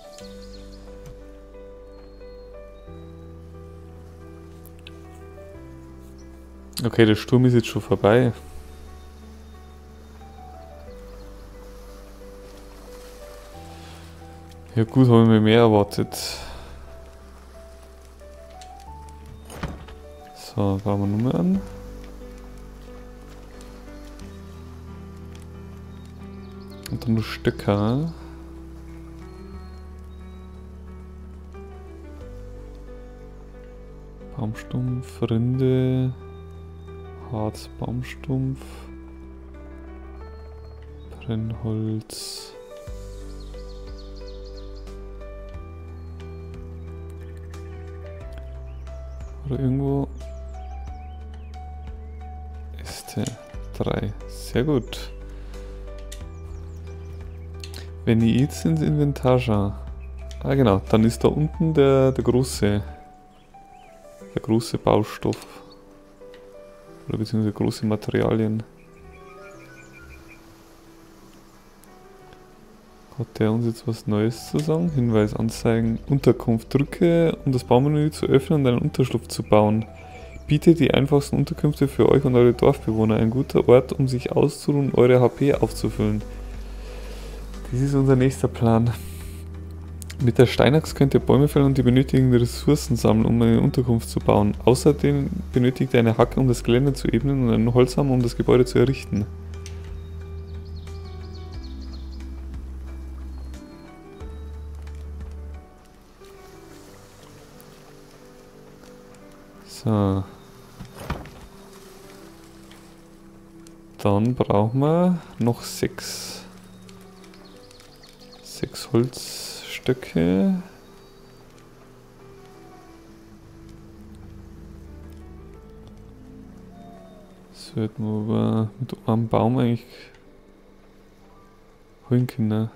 Speaker 1: Okay, der Sturm ist jetzt schon vorbei. Ja gut, habe ich mir mehr erwartet. So, bauen wir Nummer an. Und dann noch Stöcker. Baumstumpf, Rinde. Harz, Baumstumpf, Brennholz, oder irgendwo Äste, 3, sehr gut. Wenn ich jetzt ins Inventar schaue, ah genau, dann ist da unten der große Baustoff. Oder beziehungsweise große Materialien. Hat der uns jetzt was Neues zu sagen? Hinweis anzeigen. Unterkunft. Drücke, um das Baumenü zu öffnen und einen Unterschlupf zu bauen. Bietet die einfachsten Unterkünfte für euch und eure Dorfbewohner. Ein guter Ort, um sich auszuruhen und eure HP aufzufüllen. Das ist unser nächster Plan. Mit der Steinachs könnt ihr Bäume fällen und die benötigten Ressourcen sammeln, um eine Unterkunft zu bauen. Außerdem benötigt ihr eine Hacke, um das Gelände zu ebnen und einen Holzhammer, um das Gebäude zu errichten. So. Dann brauchen wir noch 6 Holzstöcke. Das sollten wir aber mit einem Baum eigentlich holen können.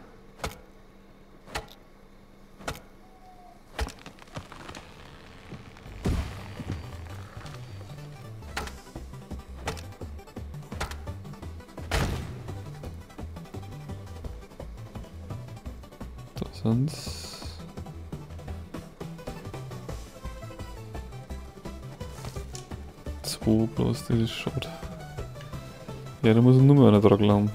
Speaker 1: Sonst zwei bloß, das ist schade. Ja, da muss nur mehr einer dran haben.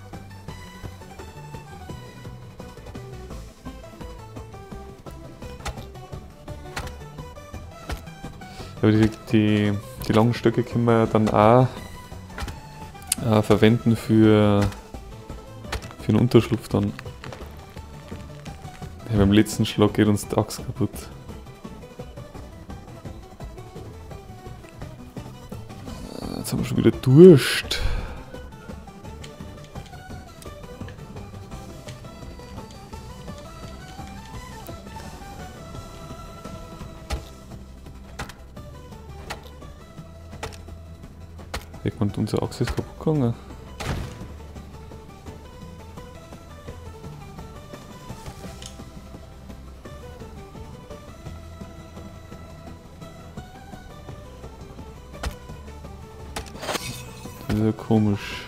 Speaker 1: Aber die langen Stöcke können wir ja dann auch verwenden für einen Unterschlupf dann. Ja, beim letzten Schlag geht uns die Axt kaputt. jetzt haben wir schon wieder Durst. Und unser Achse ist kaputt gegangen. Das ist ja komisch.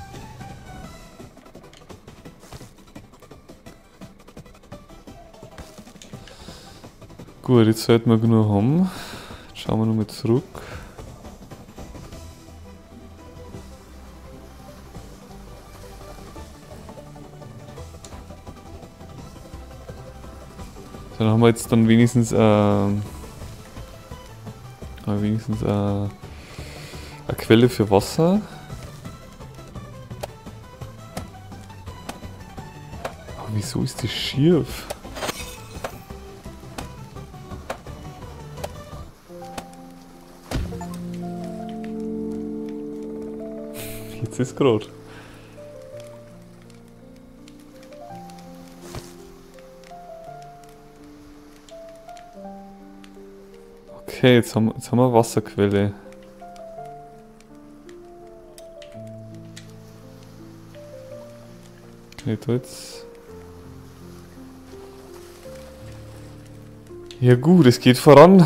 Speaker 1: Gut, jetzt sollten wir genug haben. Jetzt schauen wir nochmal zurück. Dann haben wir jetzt dann wenigstens eine Quelle für Wasser. Aber wieso ist die schief? Jetzt ist gerade. Okay, jetzt haben wir Wasserquelle. Okay, da jetzt. Ja gut, es geht voran.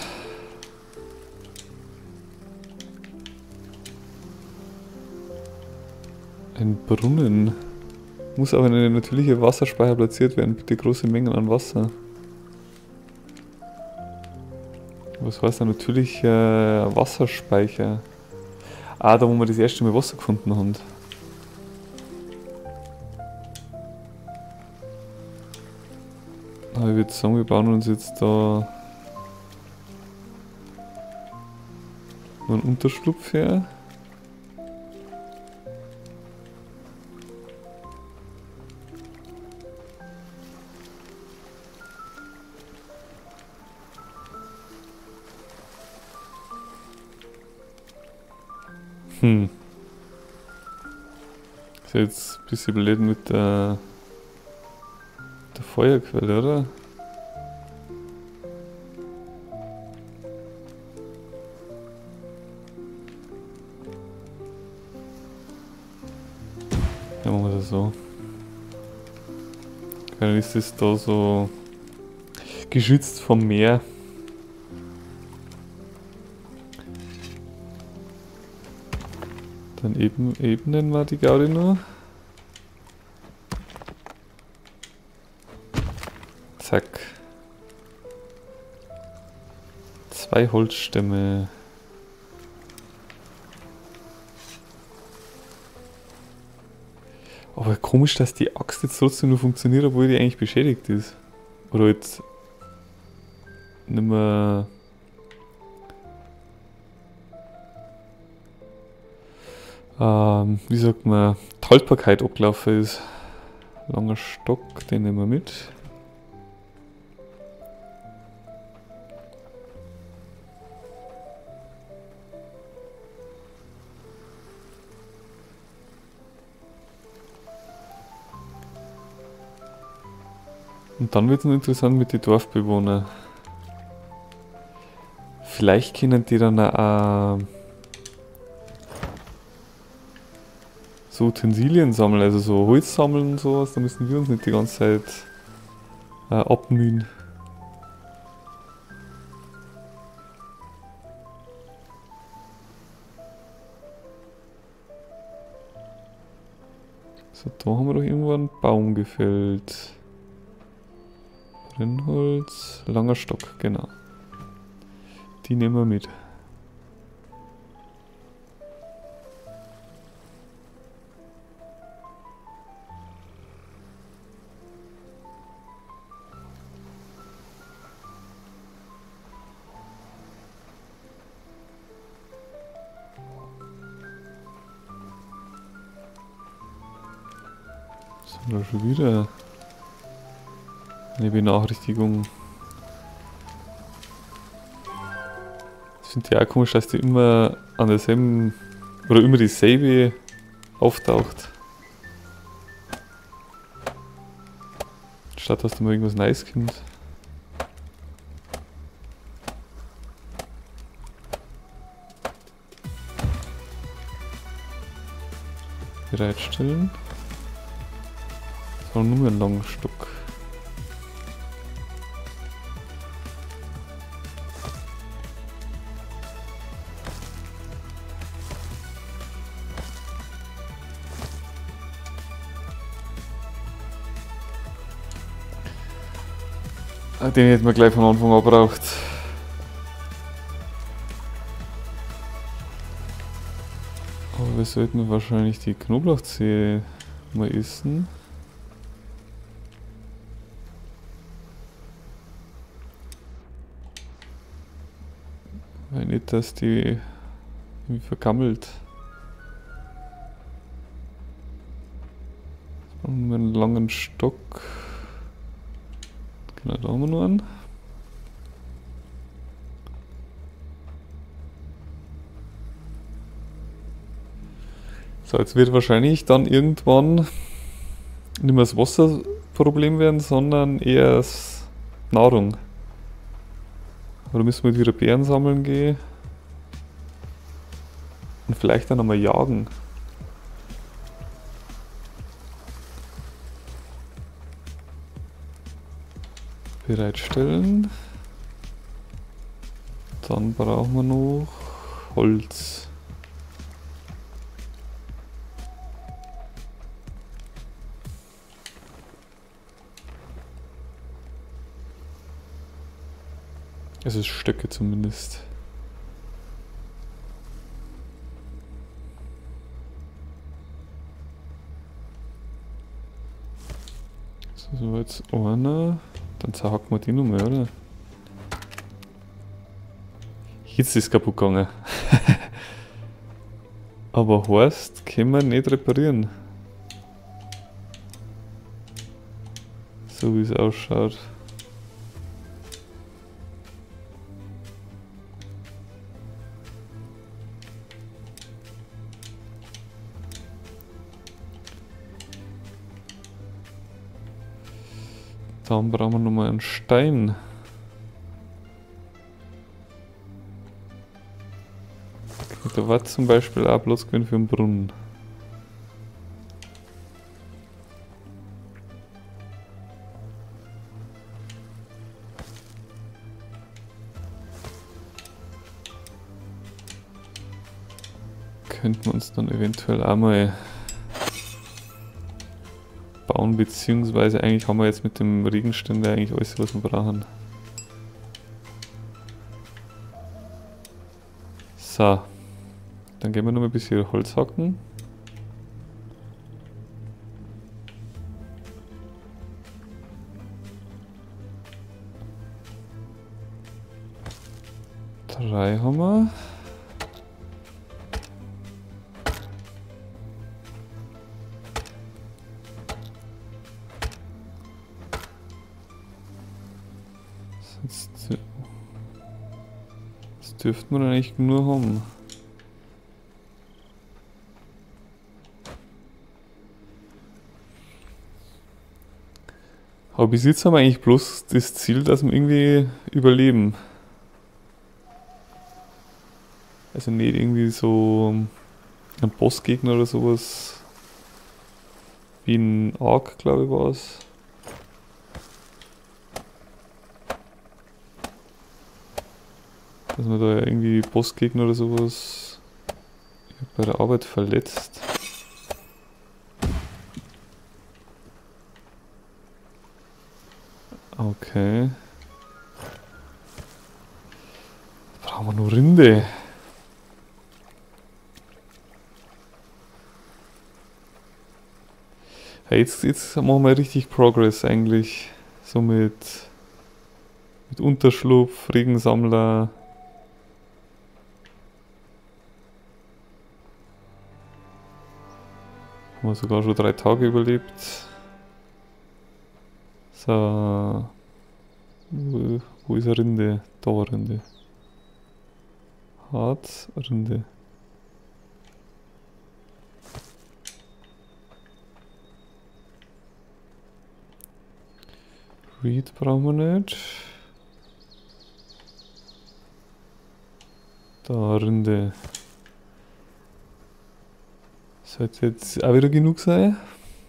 Speaker 1: Ein Brunnen. Muss aber in eine natürliche Wasserspeicher platziert werden. Bitte große Mengen an Wasser. Was heißt ein natürlicher Wasserspeicher? Ah, da wo wir das erste Mal Wasser gefunden haben. Aber ich würde sagen, wir bauen uns jetzt da einen Unterschlupf her. Ist ja jetzt ein bisschen blöd mit der Feuerquelle, oder? Ja, machen wir das so. Dann ist es da so geschützt vom Meer. Dann ebnen wir die Gaudi nur. Zack. 2 Holzstämme. Aber komisch, dass die Axt jetzt trotzdem nur funktioniert, obwohl die eigentlich beschädigt ist. Oder jetzt nicht mehr. Wie sagt man, die Haltbarkeit abgelaufen ist. Langer Stock, den nehmen wir mit. Und dann wird es noch interessant mit den Dorfbewohnern. Vielleicht können die dann auch so Utensilien sammeln, also so Holz sammeln und sowas, da müssen wir uns nicht die ganze Zeit abmühen. So, da haben wir doch irgendwo einen Baum gefällt. Brennholz, langer Stock, genau. Die nehmen wir mit. Da schon wieder eine Benachrichtigung. finde die auch komisch, dass die immer an derselben oder immer dieselbe auftaucht. Statt dass da mal irgendwas Neues kommt. Bereitstellen. So, nur einen langen Stock. Den hätten wir gleich von Anfang an gebraucht. Aber wir sollten wahrscheinlich die Knoblauchzehe mal essen. Weil nicht, dass die irgendwie vergammelt. Und einen langen Stock. Genau, da haben wir noch einen. So, jetzt wird wahrscheinlich dann irgendwann nicht mehr das Wasserproblem werden, sondern eher das Nahrung. Oder müssen wir wieder Beeren sammeln gehen? Und vielleicht dann einmal jagen. Bereitstellen. Dann brauchen wir noch Holz. Es ist Stöcke zumindest. So, jetzt einer. Dann zerhacken wir die nochmal, oder? Jetzt ist es kaputt gegangen. Aber Horst können wir nicht reparieren. So wie es ausschaut. Dann brauchen wir nochmal einen Stein. Da war zum Beispiel auch Platz gewesen für einen Brunnen. Könnten wir uns dann eventuell auch mal bauen, beziehungsweise eigentlich haben wir jetzt mit dem Regenständer eigentlich alles, was wir brauchen. So, dann gehen wir noch ein bisschen Holz hacken. Drei haben wir. Das dürften wir dann eigentlich nur haben. Aber bis jetzt haben wir eigentlich bloß das Ziel, dass wir irgendwie überleben. Also nicht irgendwie so ein Bossgegner oder sowas. Wie ein Ark, glaube ich, war es. Dass man da irgendwie Bossgegner oder sowas bei der Arbeit verletzt. Okay. Brauchen wir nur Rinde. Ja, jetzt machen wir richtig Progress eigentlich. So mit Unterschlupf, Regensammler. Haben wir sogar schon 3 Tage überlebt. So. Wo ist eine Rinde? Da eine Rinde. Harzrinde. Reed brauchen wir nicht. Da, Rinde. Sollte jetzt auch wieder genug sein.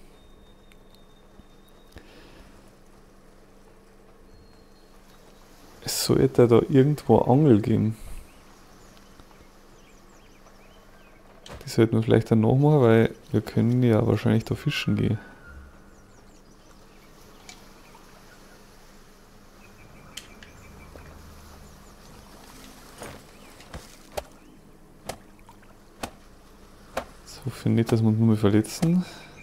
Speaker 1: Es sollte da irgendwo Angel geben. Die sollten wir vielleicht dann noch machen, weil wir können ja wahrscheinlich da fischen gehen. So viel nicht, dass wir uns nur mehr verletzen.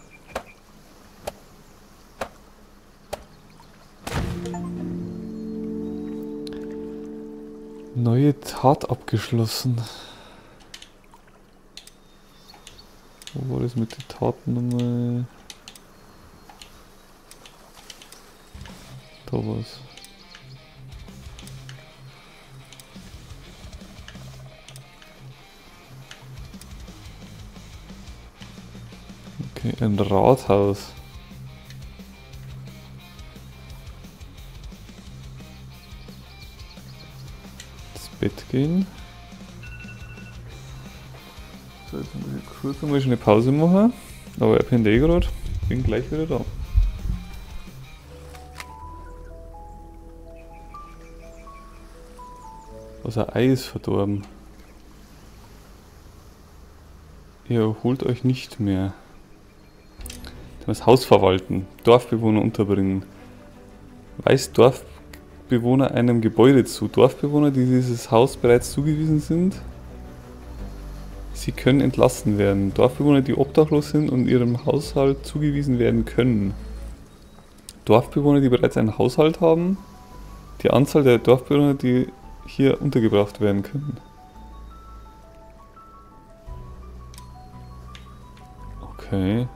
Speaker 1: Neue Tat abgeschlossen. Wo war das mit den Taten nochmal? Da war's. Okay, ein Rathaus. Ins Bett gehen. So, jetzt muss ich kurz einmal eine Pause machen. Aber ich bin gerade. Bin gleich wieder da. Was ein Ei ist verdorben. Ihr erholt euch nicht mehr. Das Haus verwalten. Dorfbewohner unterbringen. Weist Dorfbewohner einem Gebäude zu. Dorfbewohner, die dieses Haus bereits zugewiesen sind. Sie können entlassen werden. Dorfbewohner, die obdachlos sind und ihrem Haushalt zugewiesen werden können. Dorfbewohner, die bereits einen Haushalt haben. Die Anzahl der Dorfbewohner, die hier untergebracht werden können. Okay.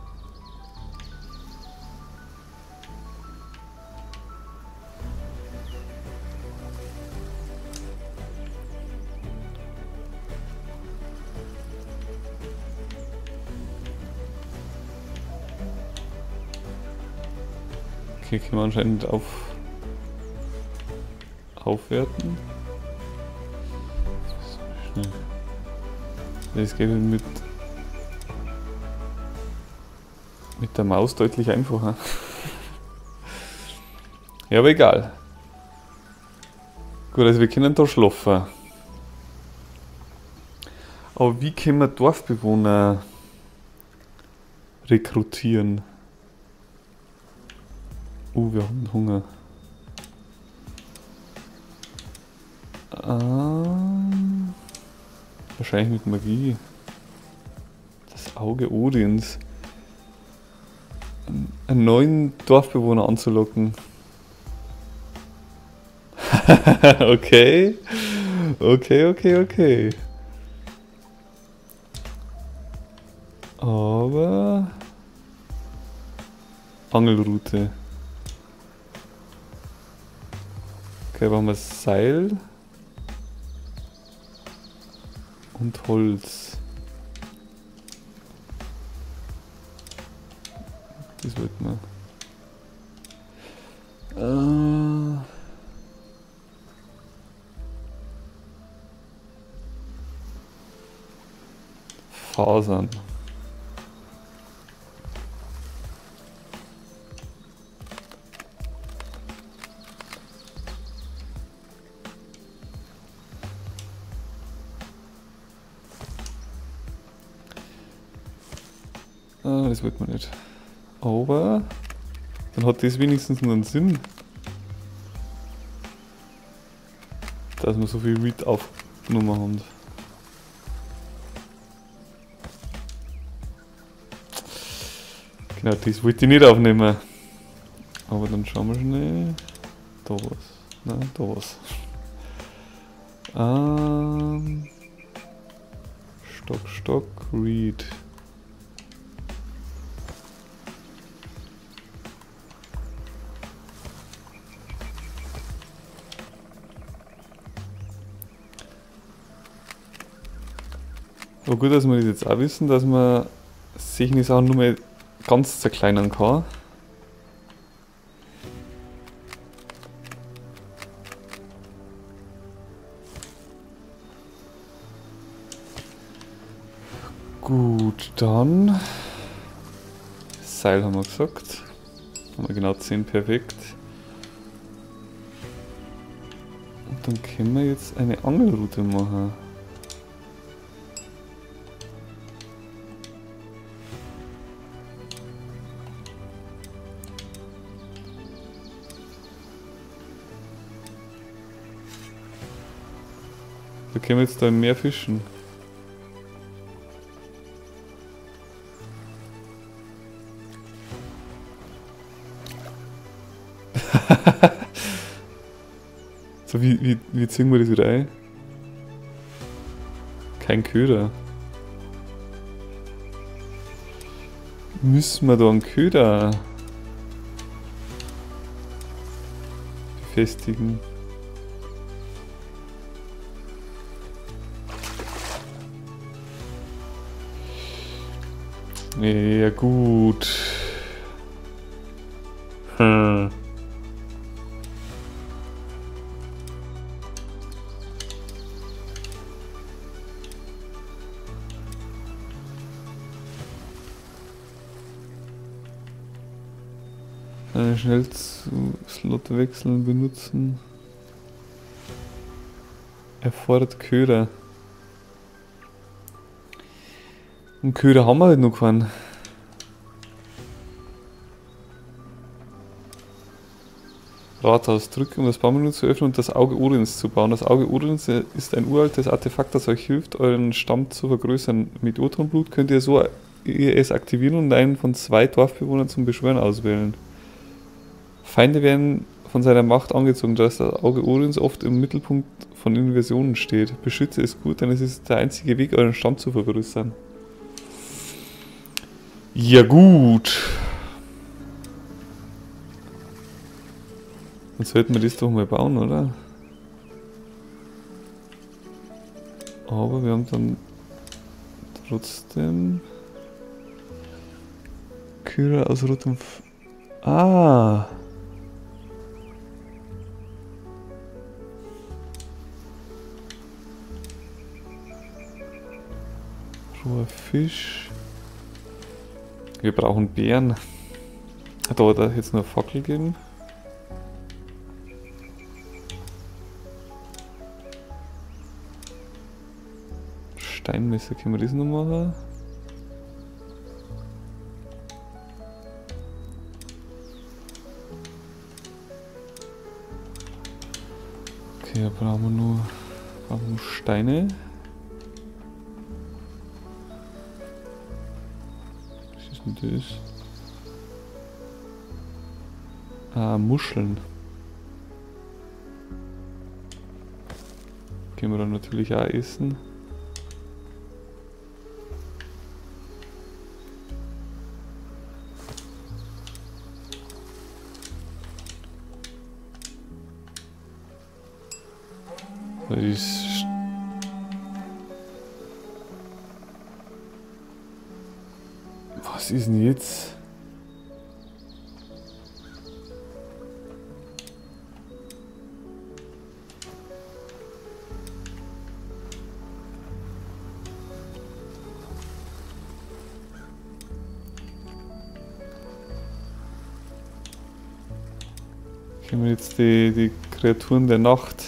Speaker 1: Okay, können wir anscheinend aufwerten. So, schnell. Das geht mit der Maus deutlich einfacher. Ja, aber egal. Gut, also wir können da schlafen. Aber wie können wir Dorfbewohner rekrutieren? Wir haben Hunger. Wahrscheinlich mit Magie. Das Auge Odins. Einen neuen Dorfbewohner anzulocken. Okay. Okay. Aber... Angelroute. Okay, machen wir Seil. Und Holz. Das wird man. Fasern. Das wird man nicht. Aber dann hat das wenigstens noch einen Sinn, dass wir so viel Reed aufgenommen haben. Genau, das wollte ich nicht aufnehmen. Aber dann schauen wir schnell. Da was. Nein, da was. Stock, Reed. Aber gut, dass wir das jetzt auch wissen, dass man solche Sachen nur mal ganz zerkleinern kann. Gut, dann Seil haben wir gesagt. Haben wir genau 10, perfekt. Und dann können wir jetzt eine Angelroute machen. Da können wir jetzt da im Meer fischen. So, wie ziehen wir das wieder ein? Kein Köder. Müssen wir da einen Köder befestigen? Ja, gut. Schnell zu Slot wechseln, benutzen. Erfordert Köder. Und Köder haben wir halt noch keinen. Rathaus. Drücken, um das Baummenü zu öffnen und das Auge Odins zu bauen. Das Auge Odins ist ein uraltes Artefakt, das euch hilft, euren Stamm zu vergrößern. Mit Otronblut könnt ihr so es aktivieren und einen von 2 Dorfbewohnern zum Beschwören auswählen. Feinde werden von seiner Macht angezogen, da das Auge Odins oft im Mittelpunkt von Invasionen steht. Beschütze es gut, denn es ist der einzige Weg, euren Stamm zu vergrößern. Ja gut. Dann sollten wir das doch mal bauen, oder? Aber wir haben dann trotzdem Kyra aus rotem Ah! Roher Fisch. Wir brauchen Beeren. Da wird da jetzt nur eine Fackel geben. Steinmesser, können wir das noch machen? Okay, da brauchen wir nur Steine. Was ist denn das? Ah, Muscheln. Können wir dann natürlich auch essen. Was ist denn jetzt? Können wir jetzt die Kreaturen der Nacht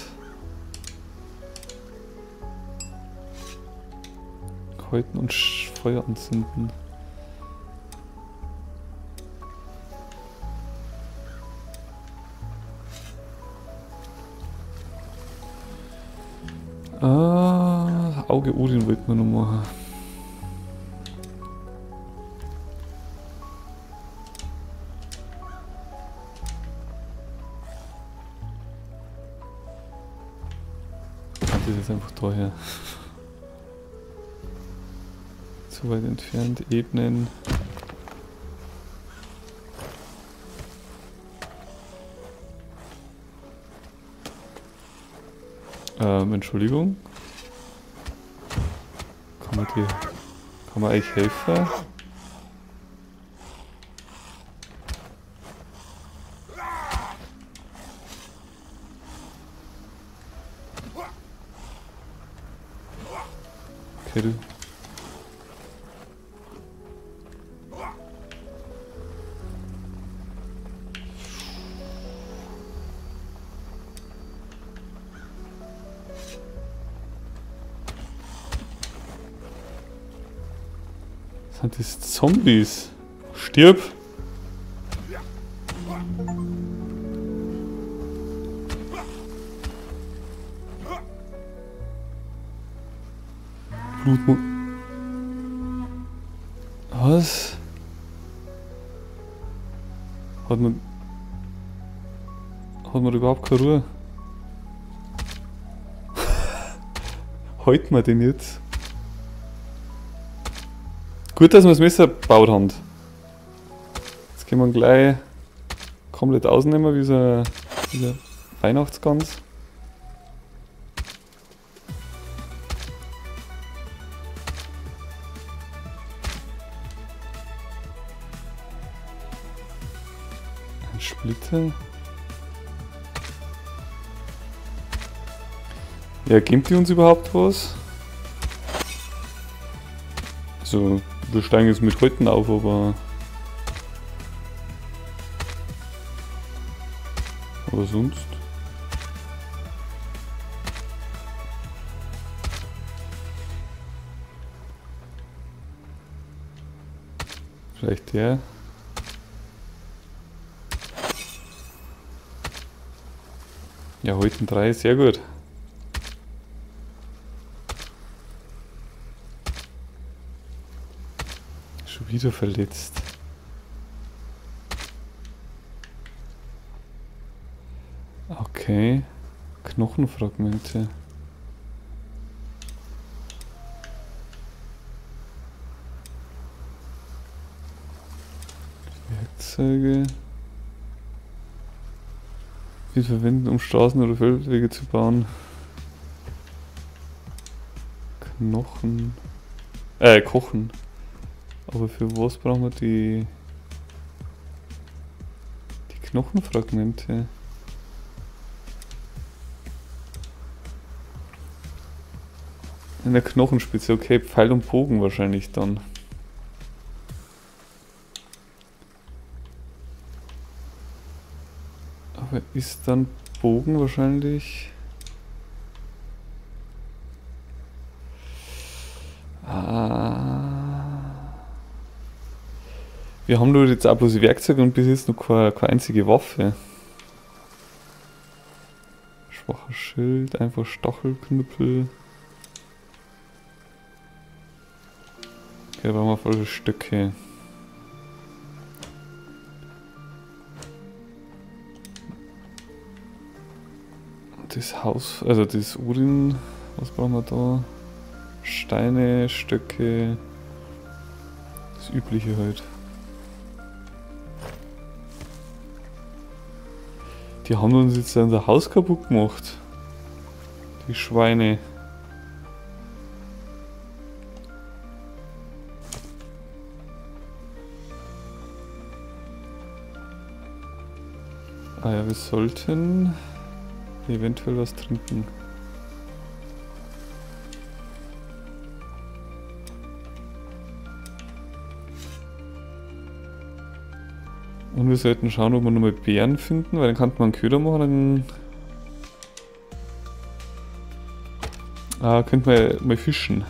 Speaker 1: halten und Feuer anzünden? Ah, Auge Odin wollten wir noch machen. Das ist jetzt einfach daher. Zu weit entfernt, Ebenen. Entschuldigung. Kann Kann man eigentlich helfen? Okay, du. Sind das Zombies? Stirb! Blutmund. Was? Hat man überhaupt keine Ruhe? Halten wir den jetzt? Gut, dass wir das Messer gebaut haben. Jetzt können wir ihn gleich komplett ausnehmen, wie so eine Weihnachtsgans. Ein Splitter. Ja, gibt die uns überhaupt was? Also, wir steigen jetzt mit Häuten auf, aber sonst. Vielleicht der. Ja, Häuten 3, sehr gut. Schon wieder verletzt. Okay. Knochenfragmente. Werkzeuge. Wir verwenden, um Straßen oder Feldwege zu bauen. Knochen. Kochen. Aber für was brauchen wir die Knochenfragmente? In der Knochenspitze, okay, Pfeil und Bogen wahrscheinlich dann. Aber ist dann Bogen wahrscheinlich... Wir haben nur jetzt auch bloß Werkzeuge und bis jetzt noch keine einzige Waffe. Schwacher Schild, einfach Stachelknüppel. Okay, da brauchen wir volle Stöcke. Das Haus, also das Urin, was brauchen wir da? Steine, Stöcke, das Übliche halt. Die haben uns jetzt unser Haus kaputt gemacht. Die Schweine. Ah ja, wir sollten eventuell was trinken. Und wir sollten schauen, ob wir nochmal Beeren finden, weil dann kann man einen Köder machen, dann könnte man mal fischen.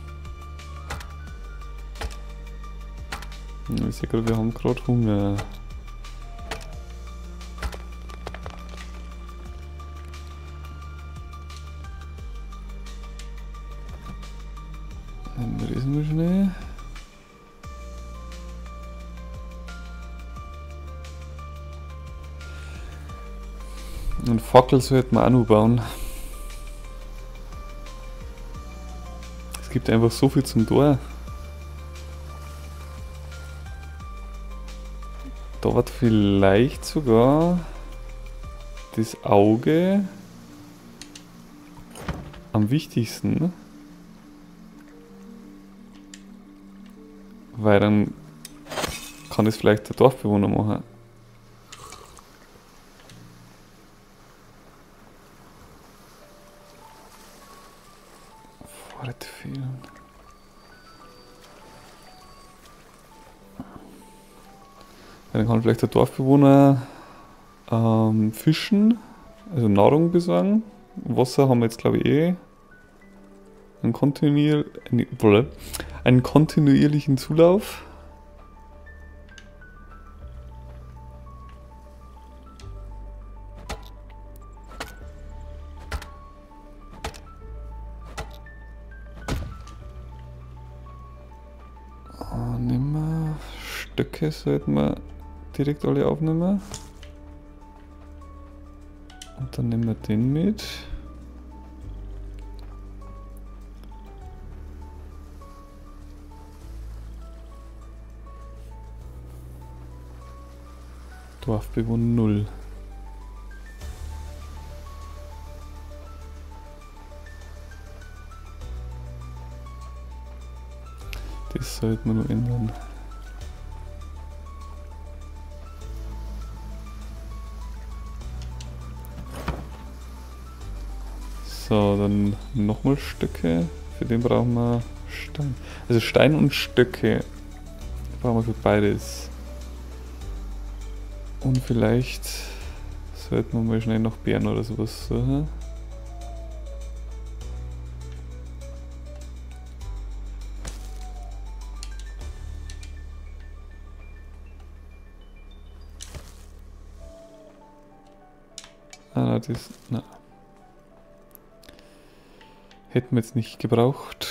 Speaker 1: Ich sehe gerade, wir haben gerade Hunger. Dann lesen wir schnell. Einen Fackel sollten wir auch noch bauen. Es gibt einfach so viel zum Tor. Da wird vielleicht sogar das Auge am wichtigsten. Weil dann kann es vielleicht der Dorfbewohner machen. Vorräte fehlen. Ja, dann kann vielleicht der Dorfbewohner fischen, also Nahrung besorgen. Wasser haben wir jetzt glaube ich eh. Einen kontinuierlichen Zulauf. Nehmen wir Stöcke, sollten wir direkt alle aufnehmen. Und dann nehmen wir den mit. Dorfbewohner 0. Das sollte man nur ändern. So, dann nochmal Stöcke. Für den brauchen wir Stein. Also Stein und Stöcke brauchen wir für beides. Und vielleicht sollten wir mal schnell noch Beeren oder sowas suchen. Ah, das. Na. Hätten wir jetzt nicht gebraucht.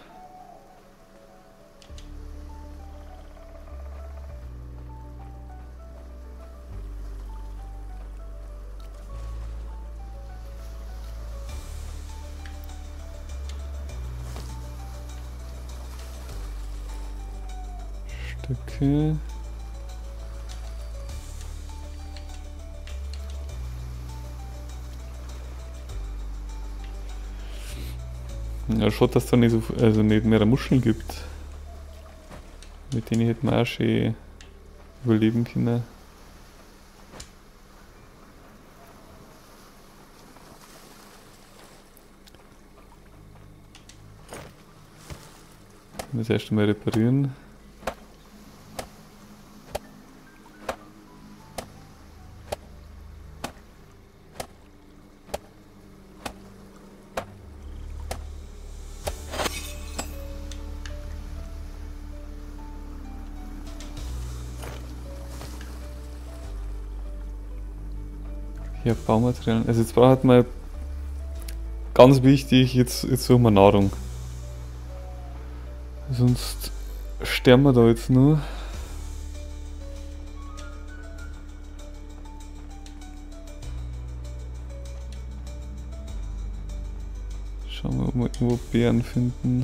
Speaker 1: Stöcke. Ja, schaut, dass es da nicht, so, also nicht mehr Muscheln gibt. Mit denen hätten wir auch schön überleben können. Das erst einmal reparieren. Hier Baumaterialien. Also jetzt braucht man ganz wichtig, jetzt suchen wir Nahrung. Sonst sterben wir da jetzt nur. Schauen wir, ob wir irgendwo Beeren finden.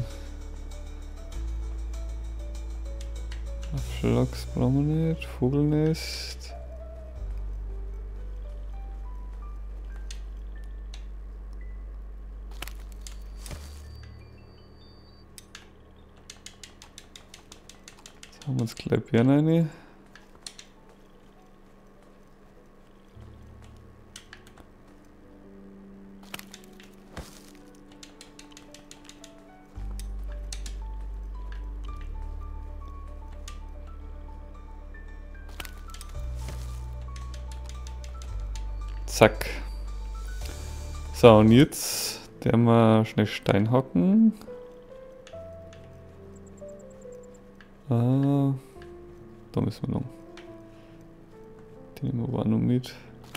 Speaker 1: Flachs brauchen wir nicht. Vogelnest. Jetzt haben wir uns gleich Beeren rein. Zack. So, und jetzt werden wir schnell Stein hacken. Ah, da müssen wir noch. Den nehmen wir auch noch mit.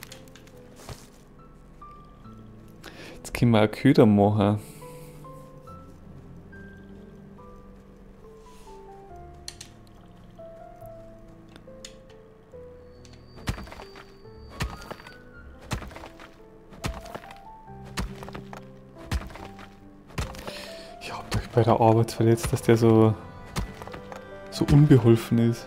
Speaker 1: Jetzt können wir auch Köder machen. Ich hab euch bei der Arbeit verletzt, dass der so unbeholfen ist.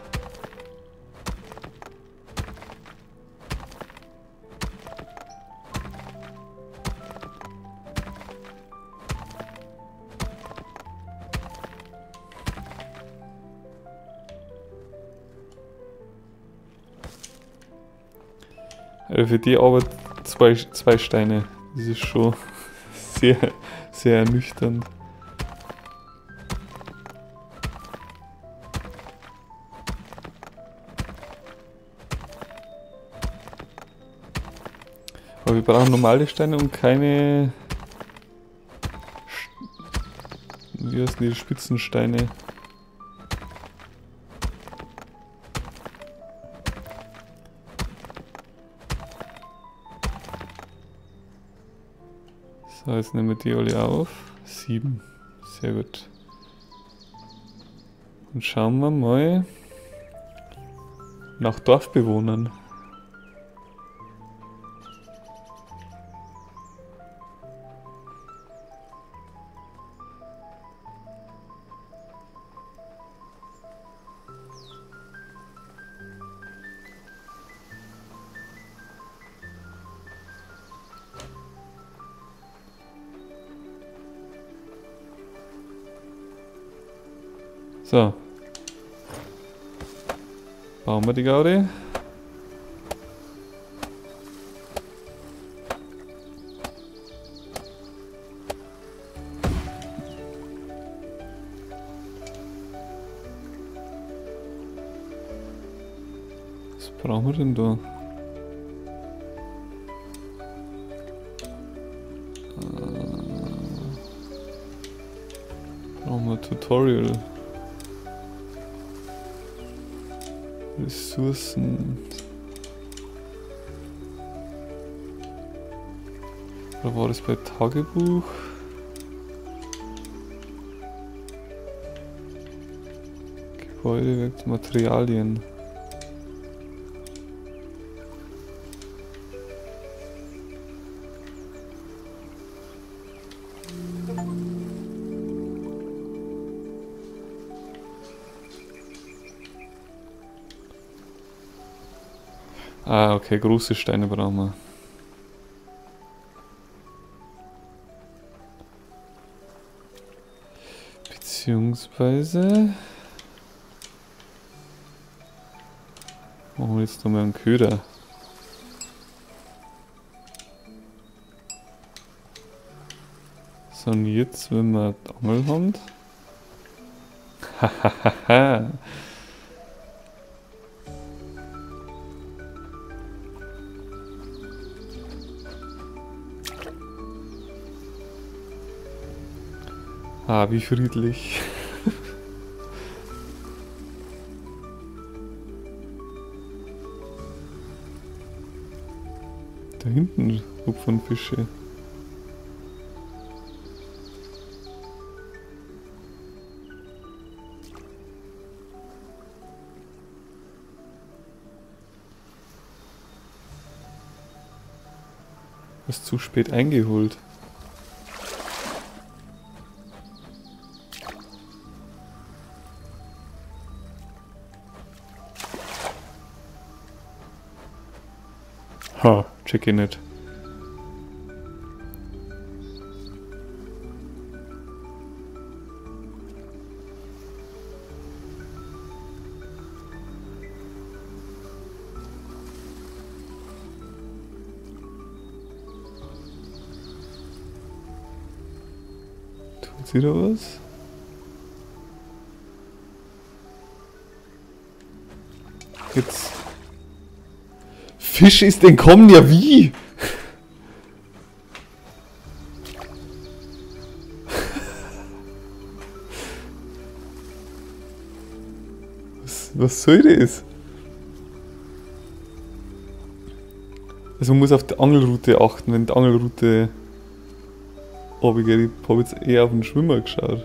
Speaker 1: Also für die aber zwei Steine. Das ist schon sehr, sehr ernüchternd. Aber wir brauchen normale Steine und keine... Wie heißen die? Spitzensteine. So, jetzt nehmen wir die alle auf. 7. Sehr gut. Und schauen wir mal nach Dorfbewohnern. So. Bauen wir die Gaude. Was brauchen wir denn da? Brauchen wir Tutorial. Ressourcen. Oder war das bei Tagebuch? Gebäudewerk, Materialien. Ah, okay, große Steine brauchen wir. Beziehungsweise... Machen wir jetzt nochmal einen Köder. So, und jetzt, wenn wir die Angelhand... Hahaha. Ah, wie friedlich. Da hinten hupfen Fische. Ist zu spät eingeholt. Ha, check ich nicht. Tut sie da was? Jetzt. Fisch ist entkommen, ja wie? Was soll das? Also man muss auf die Angelroute achten, wenn die Angelroute runtergeht. Ich habe jetzt eher auf den Schwimmer geschaut.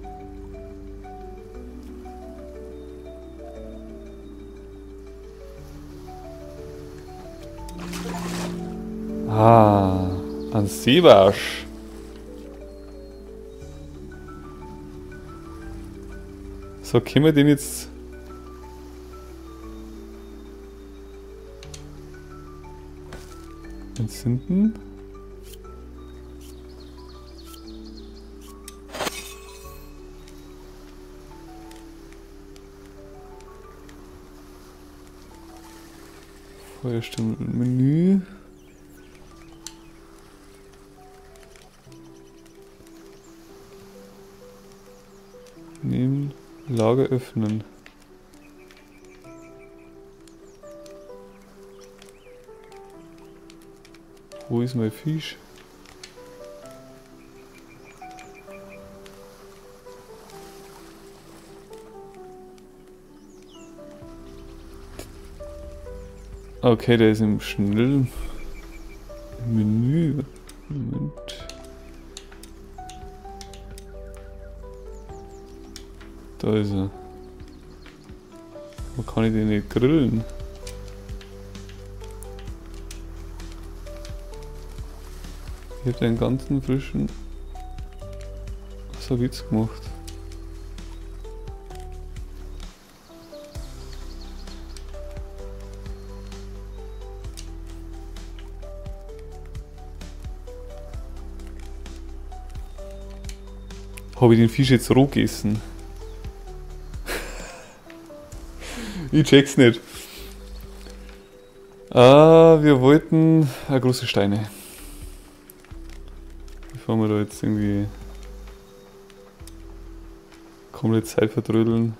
Speaker 1: Ah, ein Seebarsch. So, können wir den jetzt... entzünden? Feuerstimmel Menü. Nehmen, Lager öffnen. Wo ist mein Fisch? Okay, der ist im schnellen Menü. Moment. Da ist er. Wo kann ich den nicht grillen? Ich habe den ganzen frischen Witz gemacht. Habe ich den Fisch jetzt roh gegessen? Ich check's nicht. Wir wollten große Steine. Bevor wir da jetzt irgendwie komplett Zeit vertrödeln.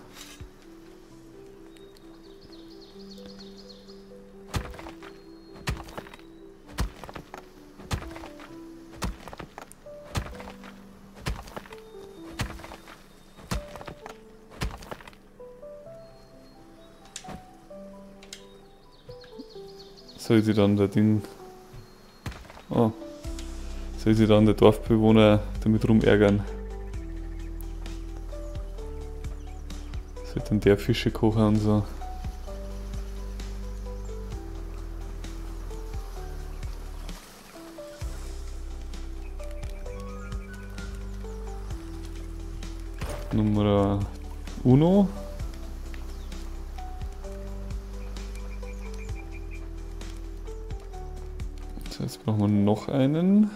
Speaker 1: Soll sich dann der Ding... Oh. Soll sich dann der Dorfbewohner damit rumärgern? Soll dann der Fische kochen und so? Nummer Uno. So, jetzt brauchen wir noch einen.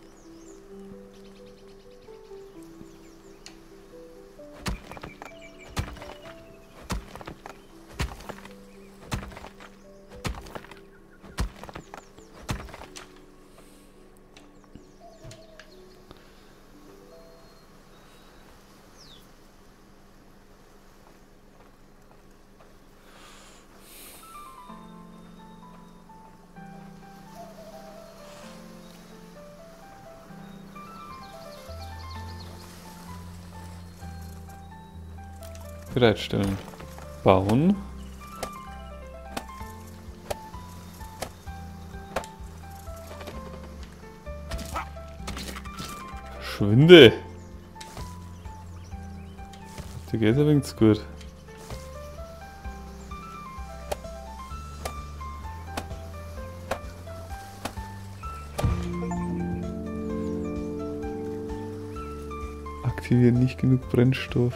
Speaker 1: Bereitstellen. Bauen. Verschwinde! Die geht aber nicht gut. Aktivieren nicht genug Brennstoff.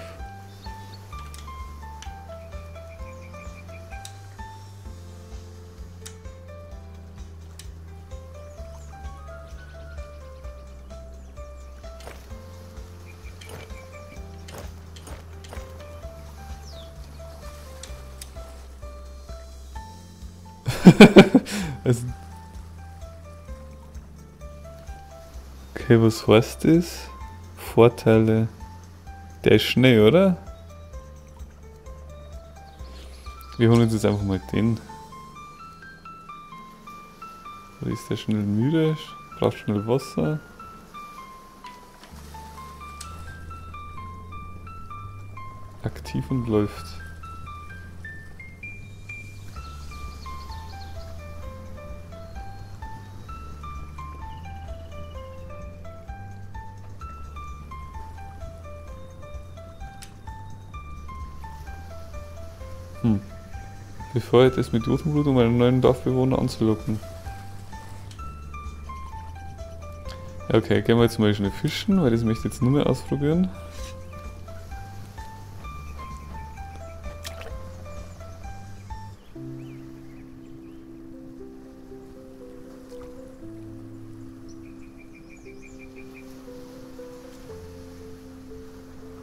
Speaker 1: Also, okay, was heißt das? Vorteile. Der ist schnell, oder? Wir holen uns jetzt einfach mal den. Oder ist der schnell müde? Braucht schnell Wasser. Aktiv und läuft. Befeuert es mit Jodblut, um einen neuen Dorfbewohner anzulocken. Ja, okay, gehen wir jetzt mal schnell fischen, weil das möchte ich jetzt nur mehr ausprobieren.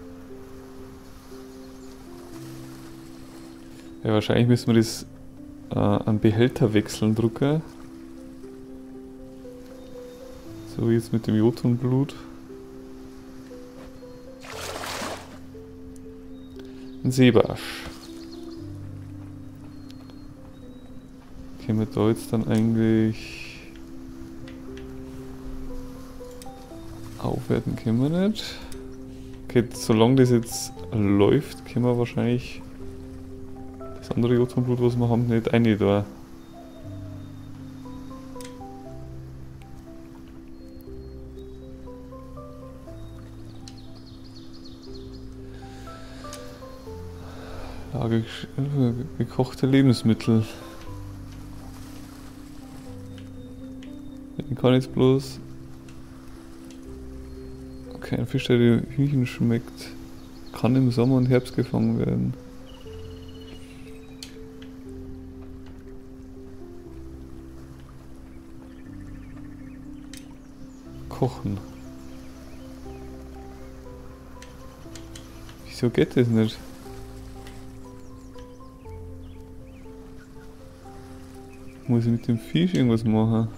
Speaker 1: Ja, wahrscheinlich müssen wir das einen Behälter wechseln drücke. So wie jetzt mit dem Jotunblut. Ein Seebarsch. Können wir da jetzt dann eigentlich aufwerten können wir nicht. Okay, solange das jetzt läuft, können wir wahrscheinlich das andere Jotunblut, was wir haben, nicht rein da. Gekochte Lebensmittel. Ich kann jetzt bloß... Okay, ein Fisch, der den Hühnchen schmeckt, kann im Sommer und Herbst gefangen werden. Kochen. Wieso geht das nicht? Muss ich mit dem Fisch irgendwas machen?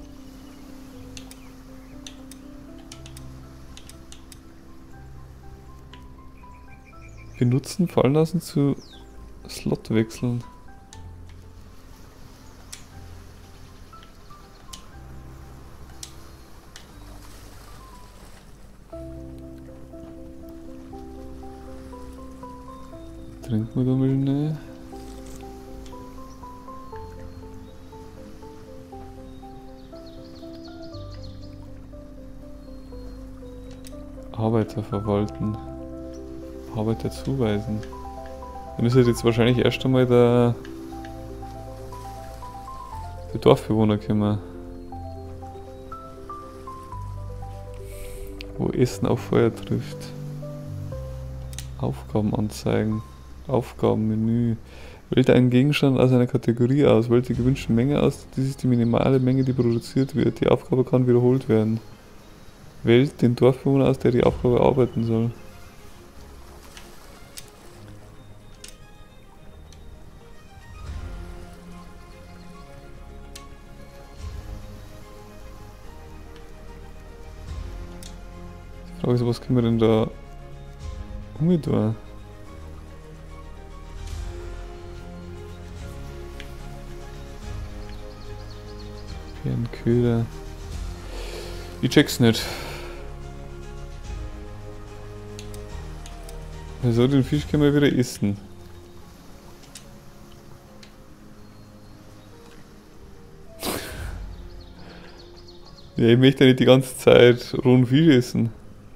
Speaker 1: Benutzen, fallen lassen zu Slot wechseln. Trinken wir da mal schnell. Arbeiter verwalten. Arbeiter zuweisen. Dann ist jetzt wahrscheinlich erst einmal der Dorfbewohner kommen. Wo Essen auf Feuer trifft. Aufgaben anzeigen. Aufgabenmenü. Wählt einen Gegenstand aus einer Kategorie aus. Wählt die gewünschte Menge aus. Dies ist die minimale Menge, die produziert wird. Die Aufgabe kann wiederholt werden. Wählt den Dorfbewohner aus, der die Aufgabe arbeiten soll. Die Frage ist, was können wir denn da umtun? Hier ein Köder. Ich check's nicht. Also den Fisch können wir wieder essen. Ja, ich möchte ja nicht die ganze Zeit rohen Fisch essen.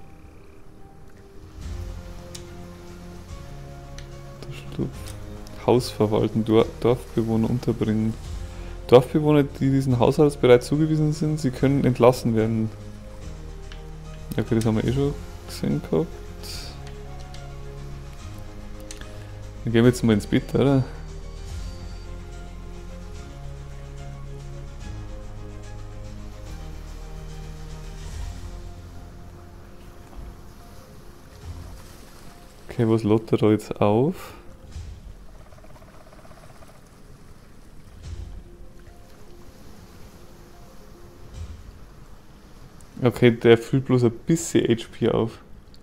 Speaker 1: Haus verwalten, Dorfbewohner unterbringen. Dorfbewohner, die diesen Haushaltsbereich zugewiesen sind, sie können entlassen werden. Ja, okay, das haben wir eh schon gesehen gehabt. Dann gehen wir jetzt mal ins Bett, oder? Okay, was lädt er da jetzt auf? Okay, der füllt bloß ein bisschen HP auf.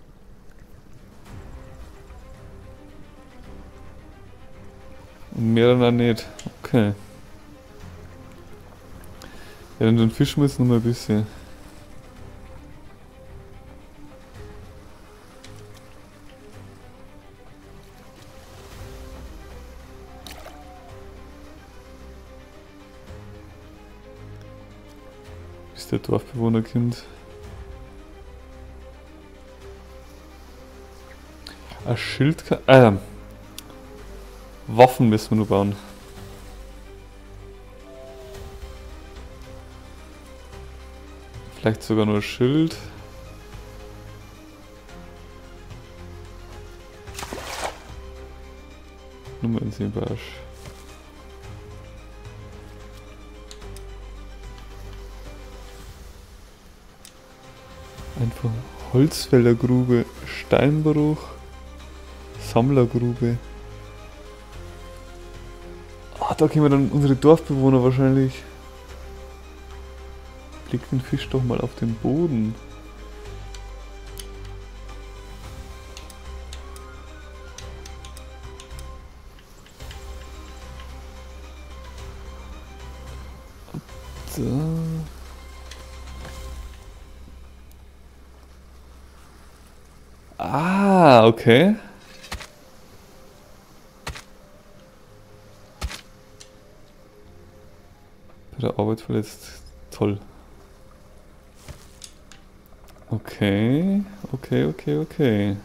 Speaker 1: Und mehr dann auch nicht. Okay. Ja, dann fischen wir jetzt noch mal ein bisschen. Bis der Dorfbewohner kommt. Ein Schild kann... Waffen müssen wir nur bauen. Vielleicht sogar nur ein Schild. Nummer in Seebarsch. Einfach Holzfällergrube, Steinbruch, Sammlergrube. Ah, da können wir dann unsere Dorfbewohner wahrscheinlich. Leg den Fisch doch mal auf den Boden. Da. Ah, okay. Bei der Arbeit verletzt. Toll. Okay, okay.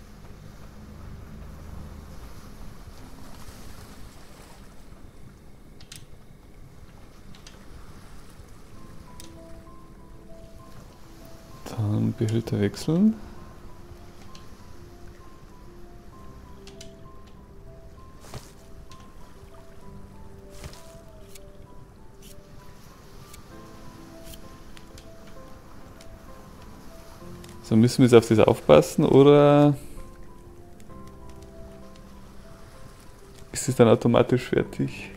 Speaker 1: Dann Behälter wechseln. So, müssen wir jetzt auf das aufpassen oder ist es dann automatisch fertig?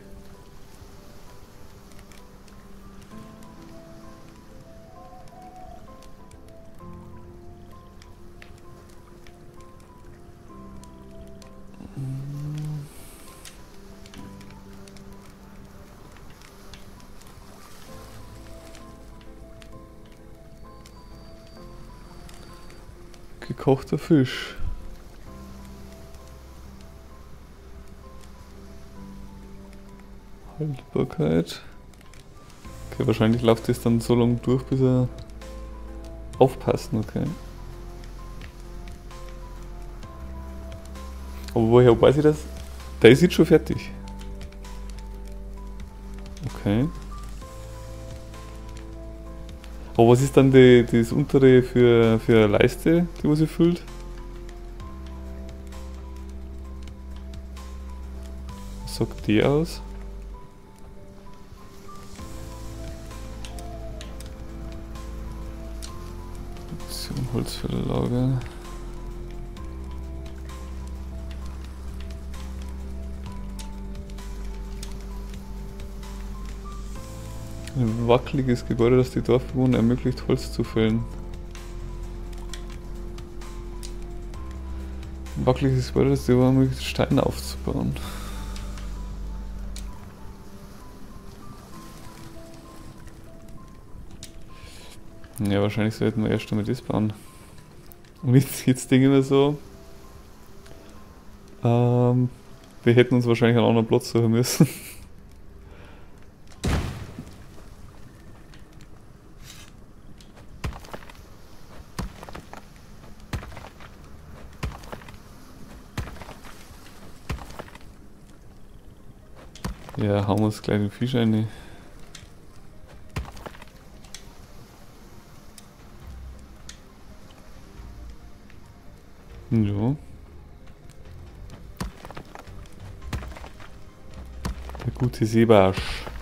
Speaker 1: Gekochter Fisch. Haltbarkeit. Okay, wahrscheinlich läuft das dann so lange durch, bis er aufpassen, okay. Aber woher weiß ich das? Der ist jetzt schon fertig. Okay. Aber was ist dann das untere für eine Leiste, die was sie füllt? Was sagt die aus? Option Holzfällerlager. Ein wackeliges Gebäude, das die Dorfbewohner ermöglicht, Holz zu fällen. Ein wackeliges Gebäude, das die Dorfbewohner ermöglicht, Steine aufzubauen. Ja, wahrscheinlich sollten wir erst einmal das bauen. Und jetzt denke ich mir so, wir hätten uns wahrscheinlich einen anderen Platz suchen müssen. Ja, hauen wir uns gleich den Fisch rein. Ja. Der gute Seebarsch.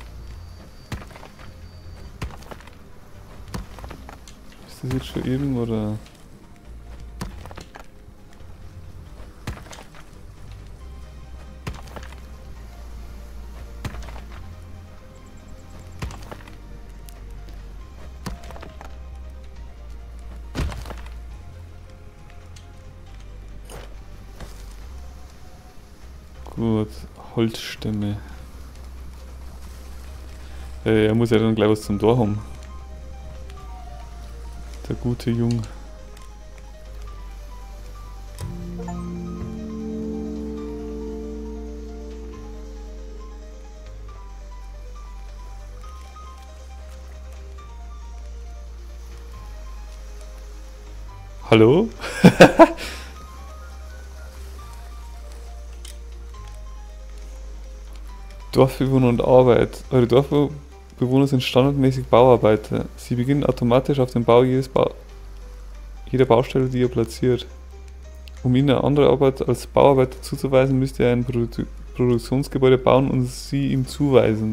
Speaker 1: Ist das jetzt schon eben oder? Gut, Holzstämme. Er muss ja dann gleich was zum Tor haben. Der gute Jung. Hallo? Dorfbewohner und Arbeit. Eure Dorfbewohner sind standardmäßig Bauarbeiter. Sie beginnen automatisch auf dem Bau jeder Baustelle, die ihr platziert. Um ihnen eine andere Arbeit als Bauarbeiter zuzuweisen, müsst ihr ein Produktionsgebäude bauen und sie ihm zuweisen.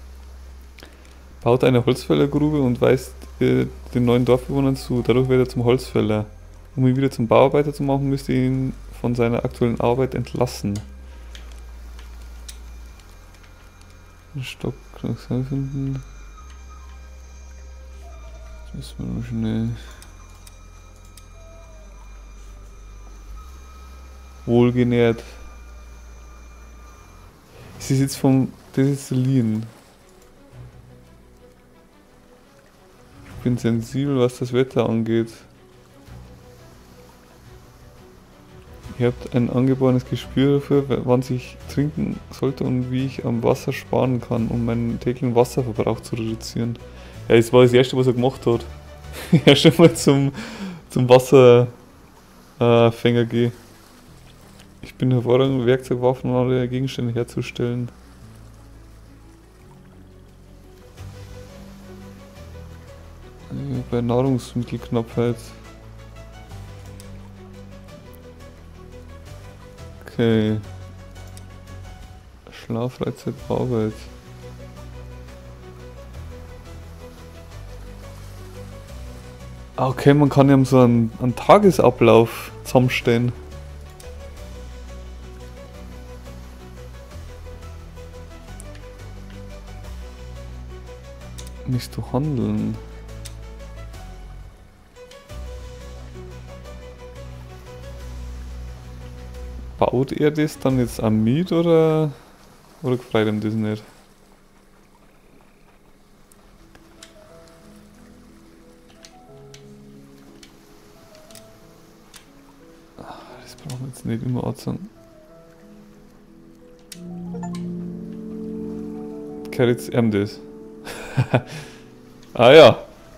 Speaker 1: Baut eine Holzfällergrube und weist den neuen Dorfbewohnern zu. Dadurch wird er zum Holzfäller. Um ihn wieder zum Bauarbeiter zu machen, müsst ihr ihn von seiner aktuellen Arbeit entlassen. Den Stock noch selber finden. Jetzt müssen wir noch schnell. Wohlgenährt. Das ist jetzt vom Destillieren. Ich bin sensibel, was das Wetter angeht. Ihr habt ein angeborenes Gespür dafür, wann ich trinken sollte und wie ich am Wasser sparen kann, um meinen täglichen Wasserverbrauch zu reduzieren. Ja, das war das erste, was er gemacht hat. Erst einmal zum Wasserfänger gehen. Ich bin hervorragend, Werkzeugwaffen und andere Gegenstände herzustellen. Bei Nahrungsmittelknappheit. Okay. Schlaf, Freizeit, Arbeit. Ah, okay, man kann ja so einen Tagesablauf zusammenstellen. Nicht zu handeln. Baut er das dann jetzt am Miet oder gefreut ihm das nicht? Das brauchen wir jetzt nicht immer anzeigen. Gehört jetzt ihm das? Ah ja.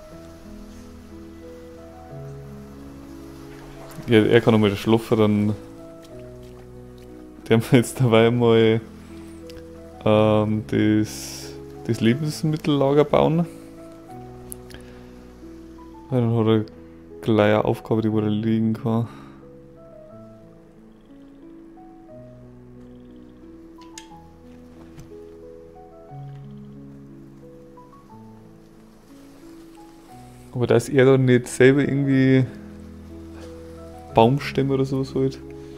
Speaker 1: Ja, er kann nochmal schlafen, dann. Der haben jetzt dabei mal das Lebensmittellager bauen. Ja, dann hat er gleich eine Aufgabe, die wo er liegen kann. Aber dass er dann nicht selber irgendwie Baumstämme oder sowas halt.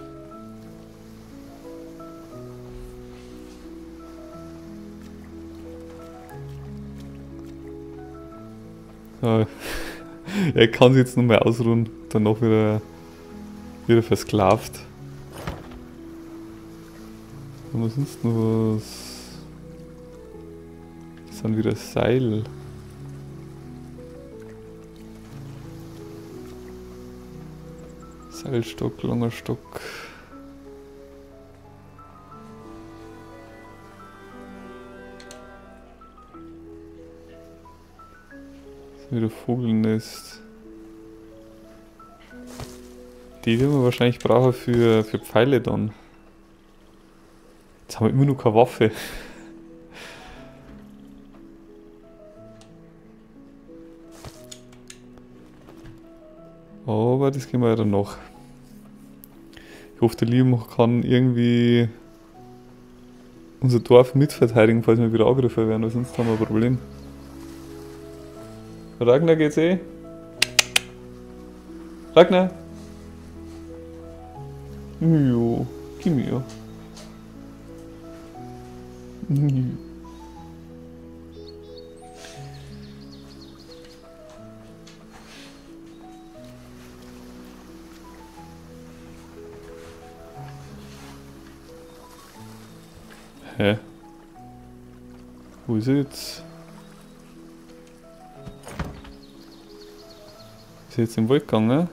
Speaker 1: Ja, er kann sich jetzt noch mal ausruhen, danach wieder versklavt. Haben wir sonst noch was? Das sind wieder Seil. Seilstock, langer Stock. Wieder Vogelnest. Die werden wir wahrscheinlich brauchen für Pfeile dann. Jetzt haben wir immer noch keine Waffe. Aber das gehen wir ja dann noch. Ich hoffe, der Liam kann irgendwie unser Dorf mitverteidigen, falls wir wieder angegriffen werden, weil sonst haben wir ein Problem. Ragnar, geht's eh? Ragnar? Jo, gib mir. Hä? Wo ist er jetzt? Ist er jetzt im Wald gegangen?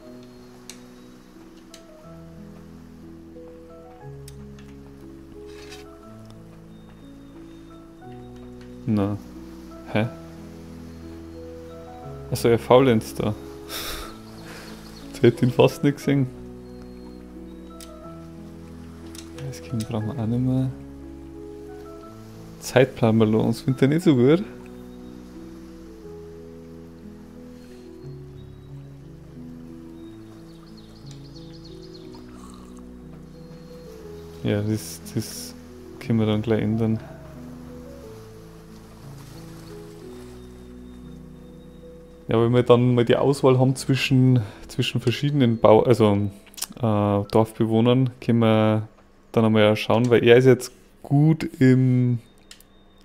Speaker 1: Na. Hä? Also er faulenzt da. Jetzt hätte ihn fast nicht gesehen. Das Kind brauchen wir auch nicht mehr. Zeitplanballons, findet er nicht so gut? Ja, das können wir dann gleich ändern. Ja, wenn wir dann mal die Auswahl haben zwischen verschiedenen Dorfbewohnern, können wir dann einmal schauen, weil er ist jetzt gut im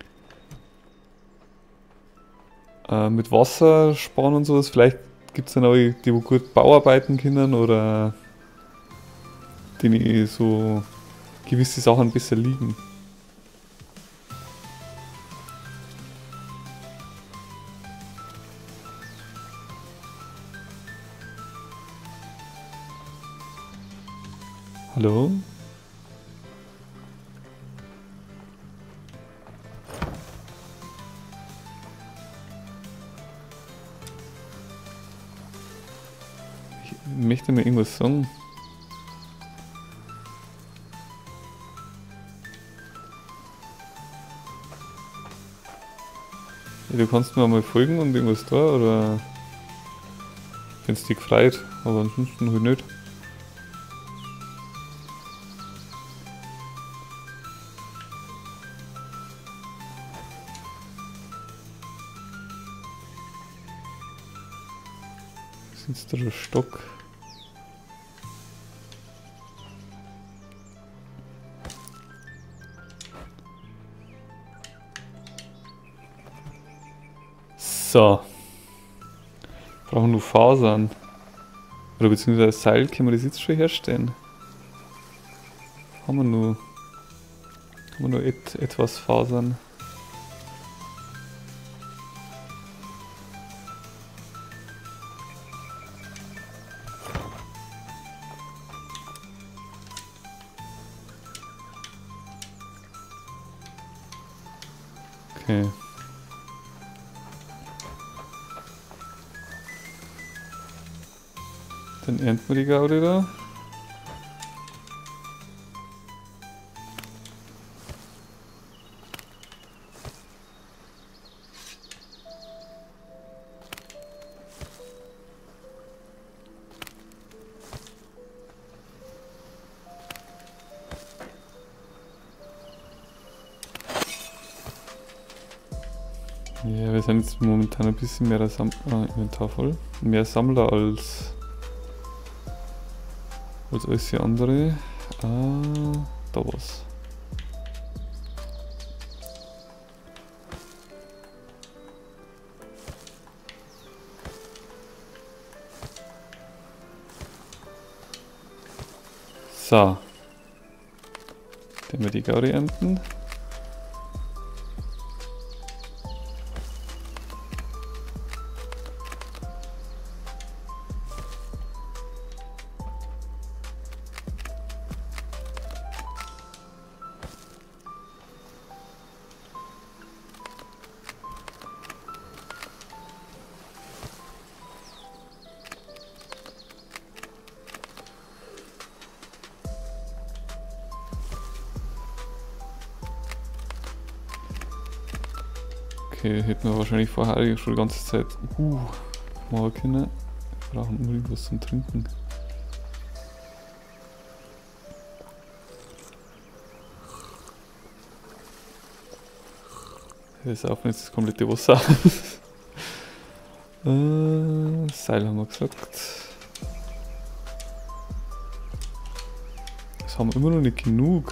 Speaker 1: mit Wasser sparen und sowas. Vielleicht gibt es dann auch die, wo gut Bauarbeiten können oder denen so gewisse Sachen besser liegen. Hallo? Ich möchte mir irgendwas sagen. Ja, du kannst mir mal folgen und irgendwas da, oder wenn es dich gefreut, aber ansonsten halt nicht. Ist da der Stock? So. Brauchen nur Fasern. Oder beziehungsweise Seil, können wir das jetzt schon herstellen? Haben wir nur etwas Fasern. Okay. Dann ernten wir die Gaudi da. Ja, wir sind jetzt momentan ein bisschen mehr Inventar voll. Mehr Sammler als alles die andere. Da was. So. Dann wir die Gaudi ernten. Okay, hätten wir wahrscheinlich vorher schon die ganze Zeit machen können. Wir brauchen unbedingt was zum Trinken. Wir saufen jetzt das komplette Wasser aus. Seil haben wir gesagt. Das haben wir immer noch nicht genug.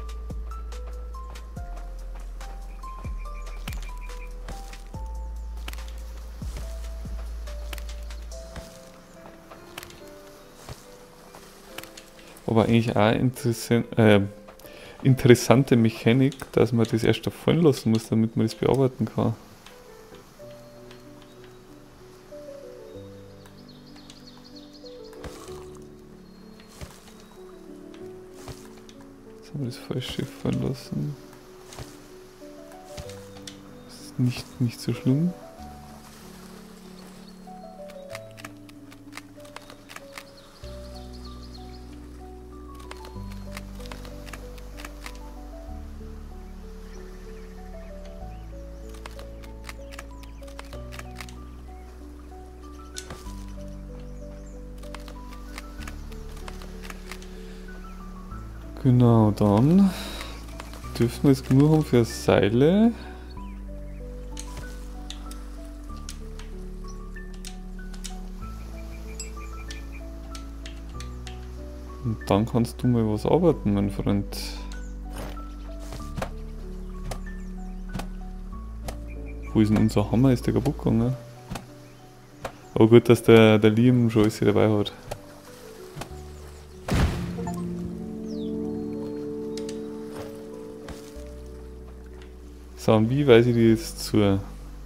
Speaker 1: Aber eigentlich auch interessante Mechanik, dass man das erst fallen lassen muss, damit man das bearbeiten kann. Jetzt haben wir das falsche fallen lassen. Das ist nicht so schlimm. Genau, dann dürfen wir jetzt genug haben für Seile. Und dann kannst du mal was arbeiten, mein Freund. Wo ist denn unser Hammer? Ist der kaputt gegangen? Aber gut, dass der Liam schon alles dabei hat. So, und wie weise ich die jetzt zu?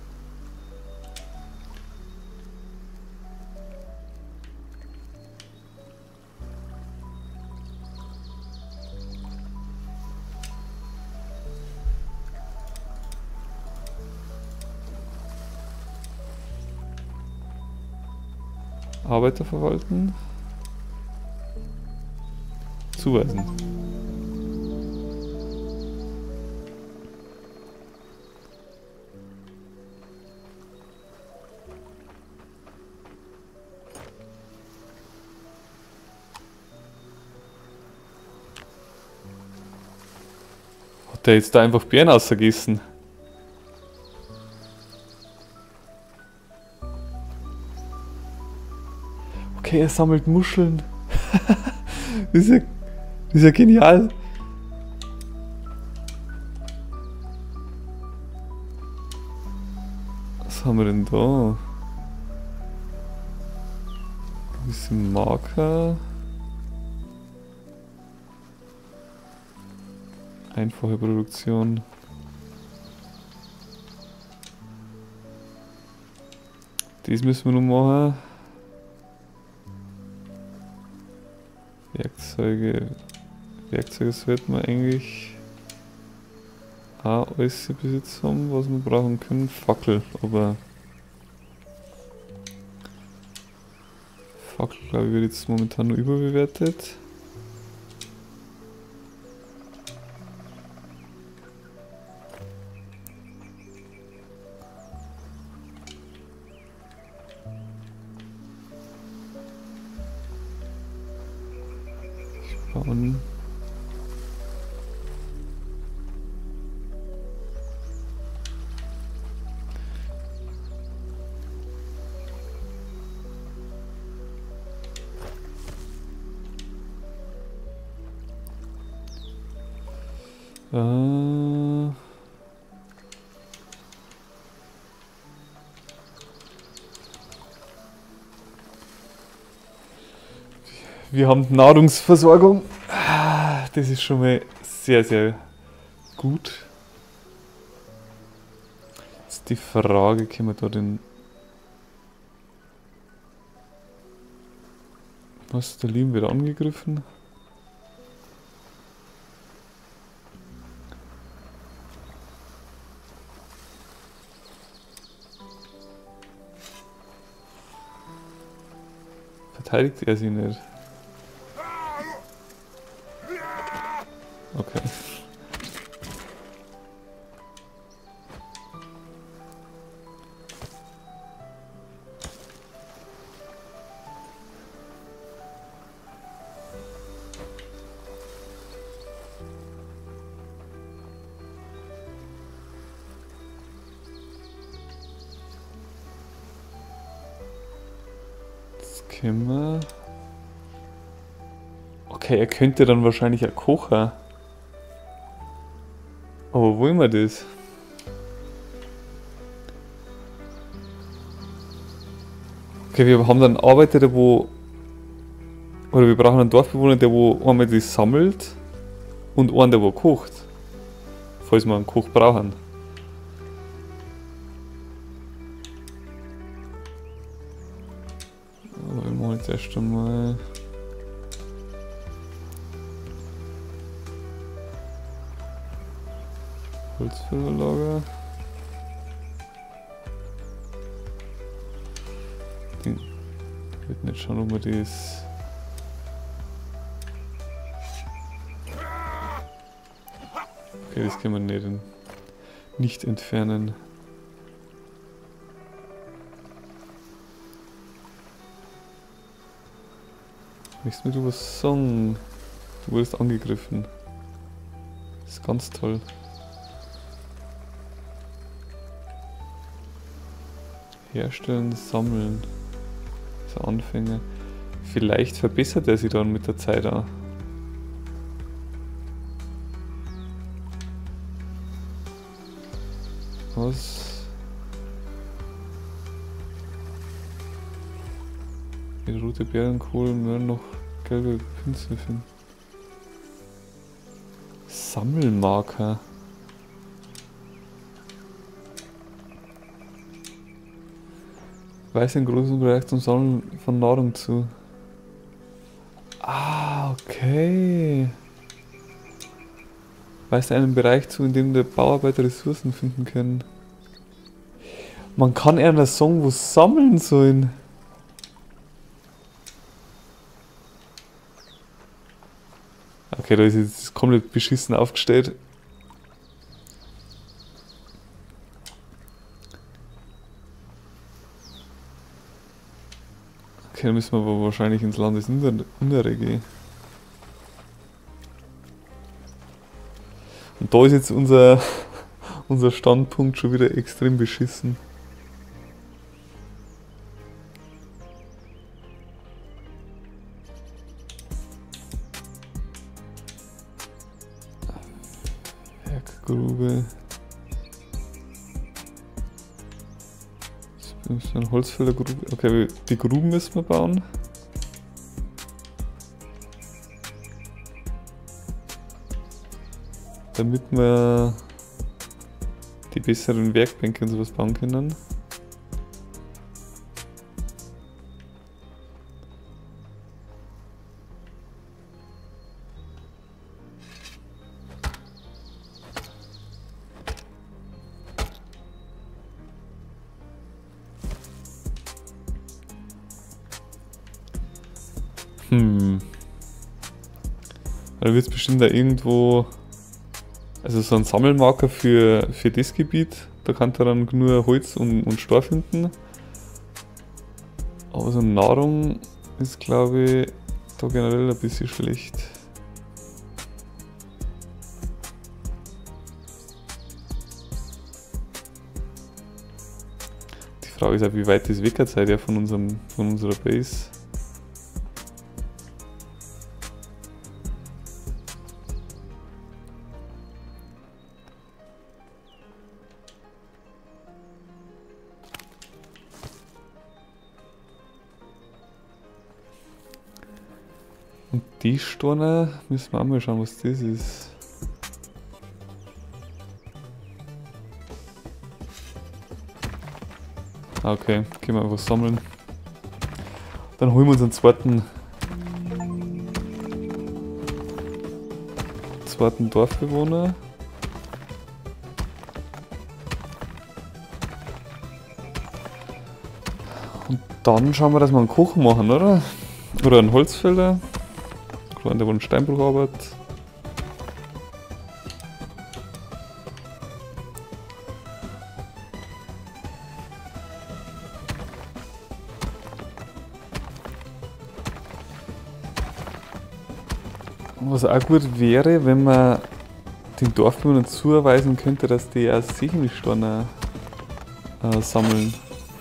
Speaker 1: Arbeiter verwalten. Zuweisen. Hat der jetzt da einfach Beeren ausgegessen? Okay, er sammelt Muscheln. Das ist ja genial. Was haben wir denn da? Ein bisschen Marker. Einfache Produktion. Das müssen wir noch machen. Werkzeuge sollten wir eigentlich auch alles im Besitz haben, was wir brauchen können. Fackel, aber Fackel, glaube ich, wird jetzt momentan nur überbewertet. Bauen. Wir haben Nahrungsversorgung. Das ist schon mal sehr, sehr gut. Jetzt die Frage, können wir da den... Was, der Liam wird angegriffen? Verteidigt er sie nicht? Okay. Jetzt können wir... Okay, er könnte dann wahrscheinlich ein Kocher. Aber wollen wir das? Okay, wir haben dann einen Arbeiter, der wo... Oder wir brauchen einen Dorfbewohner, der wo einmal das sammelt und einen, der wo kocht. Falls wir einen Koch brauchen. Aber wir machen jetzt erst einmal... Holzfällerlager. Ich würde nicht schauen, ob wir das... Okay, das können wir nicht entfernen. Möchtest du mir was sagen? Du wurdest angegriffen. Das ist ganz toll. Herstellen, sammeln. So Anfänge. Vielleicht verbessert er sich dann mit der Zeit auch. Was? Okay, rote Bärenkohl, wir werden noch gelbe Pinsel finden. Sammelmarker. Weise einen großen Bereich zum Sammeln von Nahrung zu. Ah, okay. Weist einen Bereich zu, in dem der Bauarbeiter Ressourcen finden können. Man kann eher sagen, wo sammeln sollen. Okay, da ist jetzt komplett beschissen aufgestellt. Okay, dann müssen wir aber wahrscheinlich ins Landesinnere gehen. Und da ist jetzt unser Standpunkt schon wieder extrem beschissen. Werkgrube. Jetzt müssen wir eine Holzfällergrube. Okay, die Gruben müssen wir bauen. Damit wir die besseren Werkbänke und sowas bauen können. Da wird es bestimmt da irgendwo, also so ein Sammelmarker für das Gebiet, da kann er dann nur Holz und Stor finden. Aber so Nahrung ist, glaube ich, da generell ein bisschen schlecht. Die Frage ist auch, wie weit das weg seid ihr von unserer Base. Und die Steine müssen wir auch mal schauen, was das ist. Ah, okay, gehen wir einfach sammeln. Dann holen wir uns einen zweiten Dorfbewohner. Und dann schauen wir, dass wir einen Koch machen, oder? Oder einen Holzfäller. Der wohl einen Steinbruch arbeitet. Was auch gut wäre, wenn man den Dorfbewohnern zuweisen könnte, dass die auch Sächemischsteine sammeln.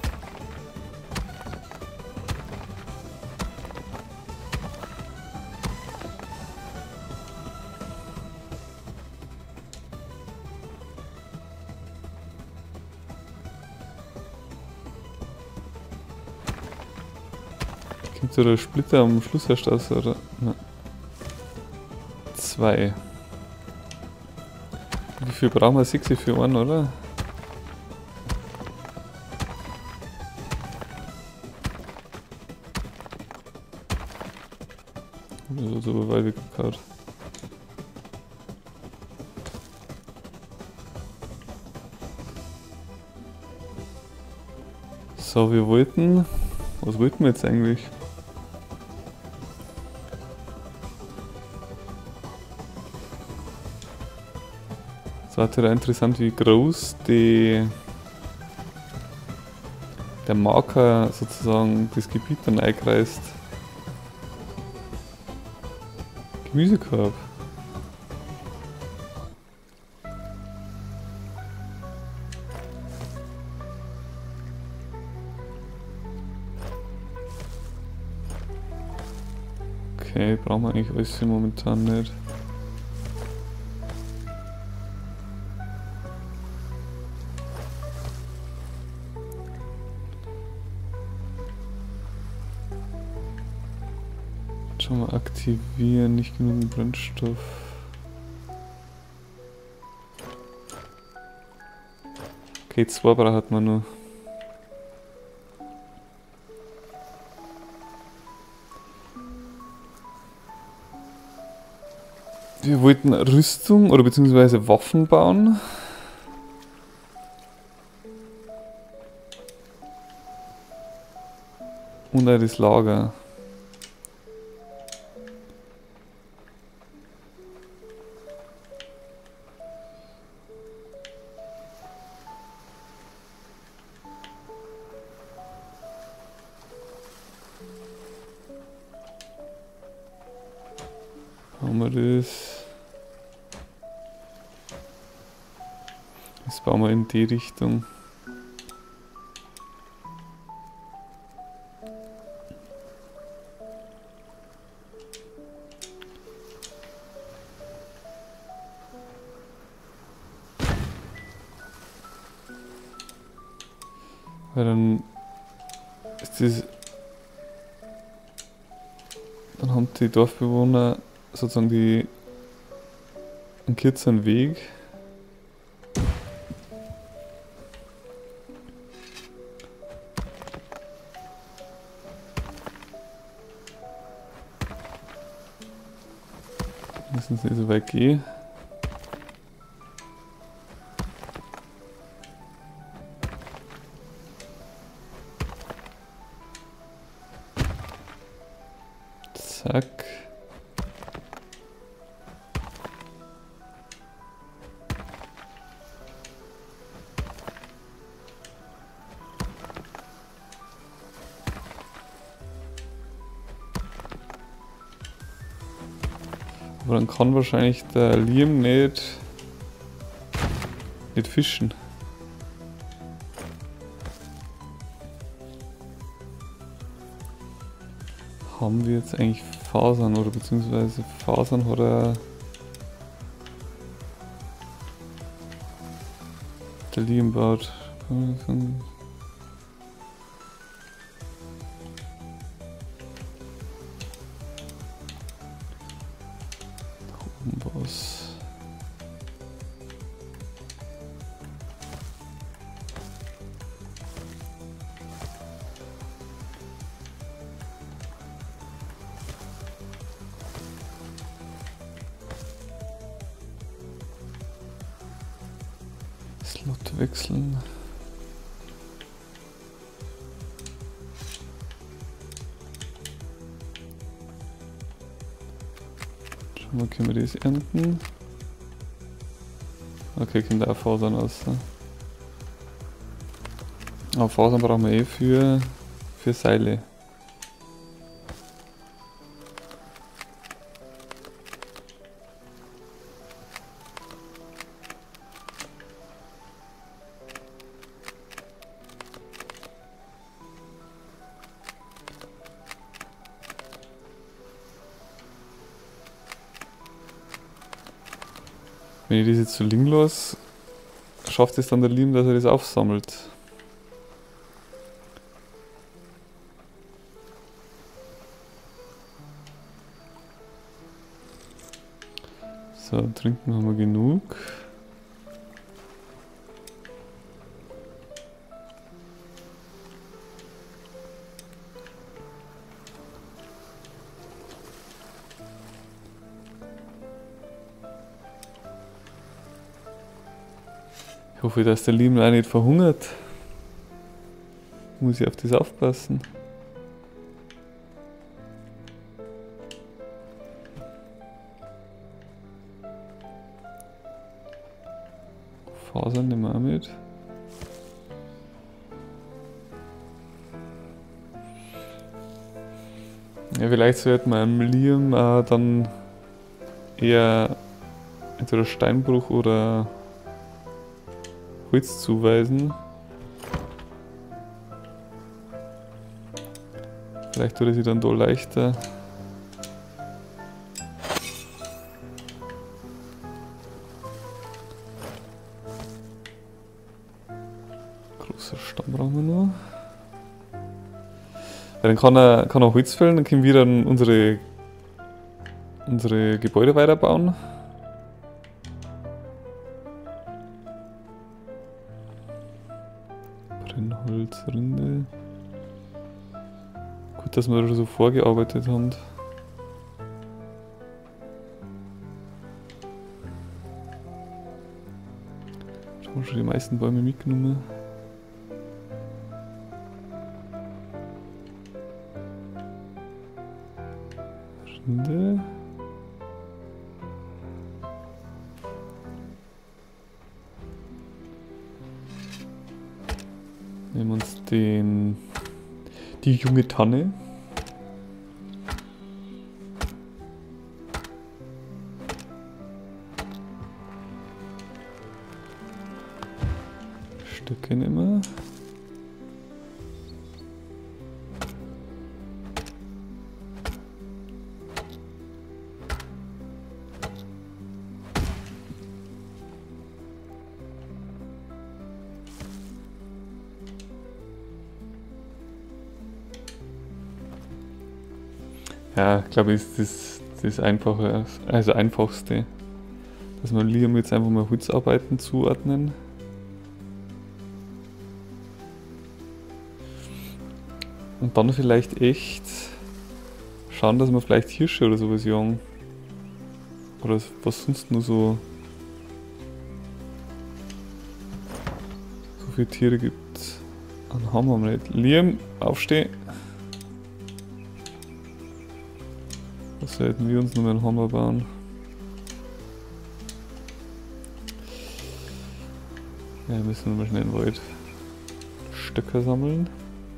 Speaker 1: Gibt es da Splitter am Schluss erst aus, oder? Ja. 2. Wie viel brauchen wir? 6 für einen, oder? Also so weit weggekaut. So, wir wollten... Was wollten wir jetzt eigentlich? Es war total interessant, wie groß der Marker sozusagen das Gebiet dann einkreist. Gemüsekorb. Okay, brauchen wir eigentlich alles hier momentan nicht. Schon mal aktivieren, nicht genug Brennstoff. Okay, 2 braucht man nur. Wir wollten Rüstung oder beziehungsweise Waffen bauen. Und auch das Lager. Haben wir das? Das bauen wir in die Richtung. Weil dann ist das, dann haben die Dorfbewohner sozusagen einen kürzeren Weg. Müssen sie nicht so weit gehen. Zack. Aber dann kann wahrscheinlich der Liam nicht fischen. Haben wir jetzt eigentlich Fasern oder beziehungsweise Fasern hat er der Liam baut. Was? Slot wechseln. Schauen wir, können wir das ernten? Okay, können da auch Fasern aus. Aber Fasern brauchen wir eh für Seile. Wenn ich das jetzt so liegen lasse, schafft es dann der Liam, dass er das aufsammelt. So, trinken haben wir genug. Ich hoffe, dass der Liam auch nicht verhungert. Muss ich auf das aufpassen. Fasern nehmen wir auch mit. Ja, vielleicht sollte man einem Liam dann eher entweder Steinbruch oder Holz zuweisen. Vielleicht tut er sich dann da leichter. Großer Stamm brauchen wir nur. Ja, dann kann er Holz fällen, dann können wir dann unsere unsere Gebäude weiterbauen. Brennholz, Rinde. Gut, dass wir da schon so vorgearbeitet haben. Da haben wir schon die meisten Bäume mitgenommen. Rinde. Nehmen uns die junge Tanne. Stöcke nehmen wir. Ja, glaube ich, ist das Einfache, also Einfachste, dass wir Liam jetzt einfach mal Holzarbeiten zuordnen. Und dann vielleicht echt schauen, dass wir vielleicht Hirsche oder sowas jagen. Oder was sonst nur so viele Tiere gibt. Dann haben wir nicht. Liam, aufstehen! Was sollten wir uns noch einen Hammer bauen? Ja, müssen wir mal schnell in den Wald Stöcke sammeln.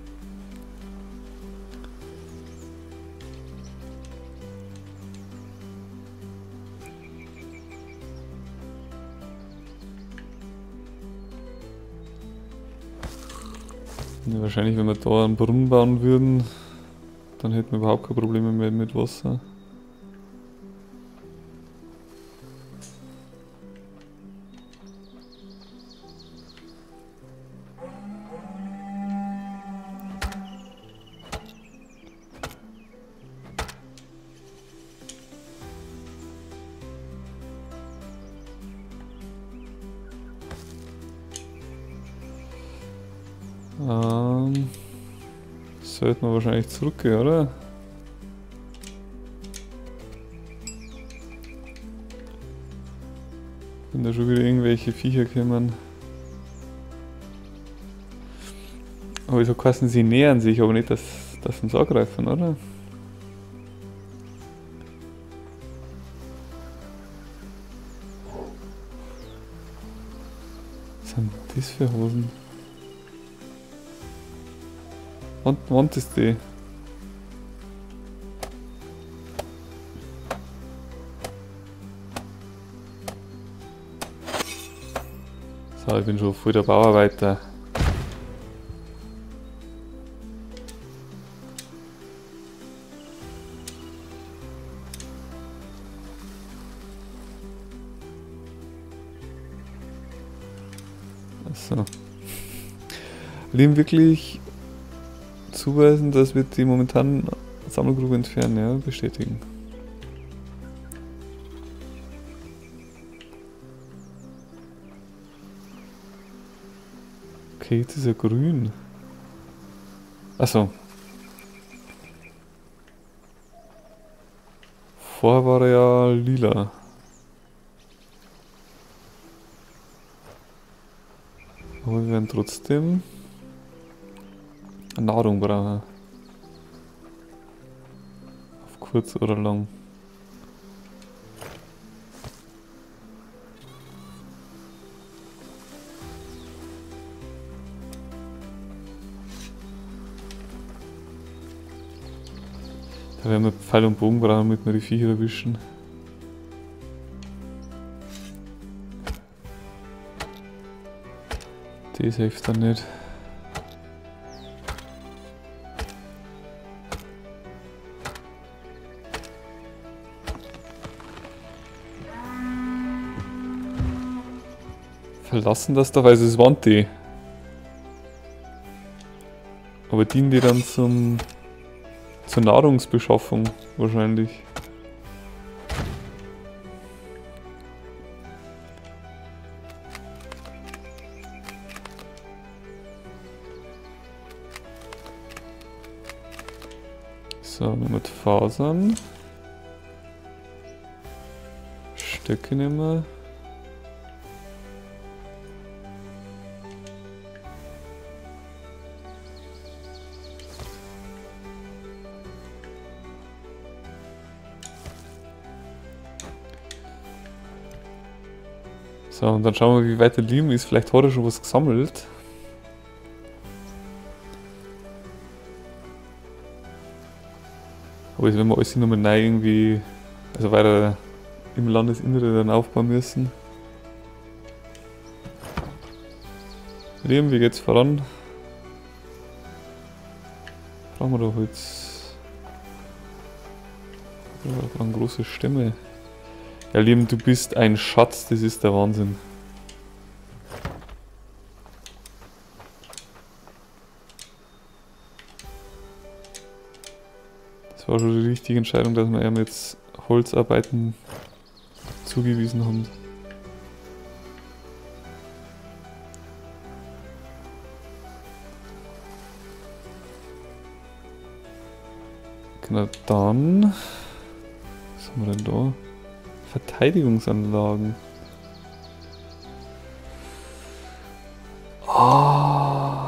Speaker 1: Ja, wahrscheinlich, wenn wir da einen Brunnen bauen würden, dann hätten wir überhaupt keine Probleme mehr mit Wasser. Sollten wir wahrscheinlich zurückgehen, oder? Wenn da schon wieder irgendwelche Viecher kommen. Aber so kosten sie nähern sich, aber nicht, dass sie uns angreifen, oder? Was sind das für Hosen? Wand ist die. So, ich bin schon voll der Bauarbeiter. So. Lieben wirklich zuweisen, dass wir die momentanen Sammelgrube entfernen, ja, bestätigen. Okay, jetzt ist er grün. Achso. Vorher war er ja lila. Aber wir werden trotzdem Nahrung brauchen. Auf kurz oder lang. Da werden wir Pfeil und Bogen brauchen, damit wir die Viecher erwischen. Das hilft dann nicht. Verlassen das doch, also es waren die. Aber dienen die dann zur Nahrungsbeschaffung wahrscheinlich. So, mit Fasern. Stöcke nehmen wir. So, und dann schauen wir, wie weit der Liam ist. Vielleicht hat er schon was gesammelt. Aber jetzt werden wir alles nochmal neu irgendwie, also weiter im Landesinnere dann aufbauen müssen. Liam, wie geht's voran? Brauchen wir da Holz? Ja, wir brauchen große Stämme. Ja, Liam, du bist ein Schatz, das ist der Wahnsinn. Das war schon die richtige Entscheidung, dass wir ihm jetzt Holzarbeiten zugewiesen haben. Genau, dann... Was haben wir denn da? Verteidigungsanlagen. Ah.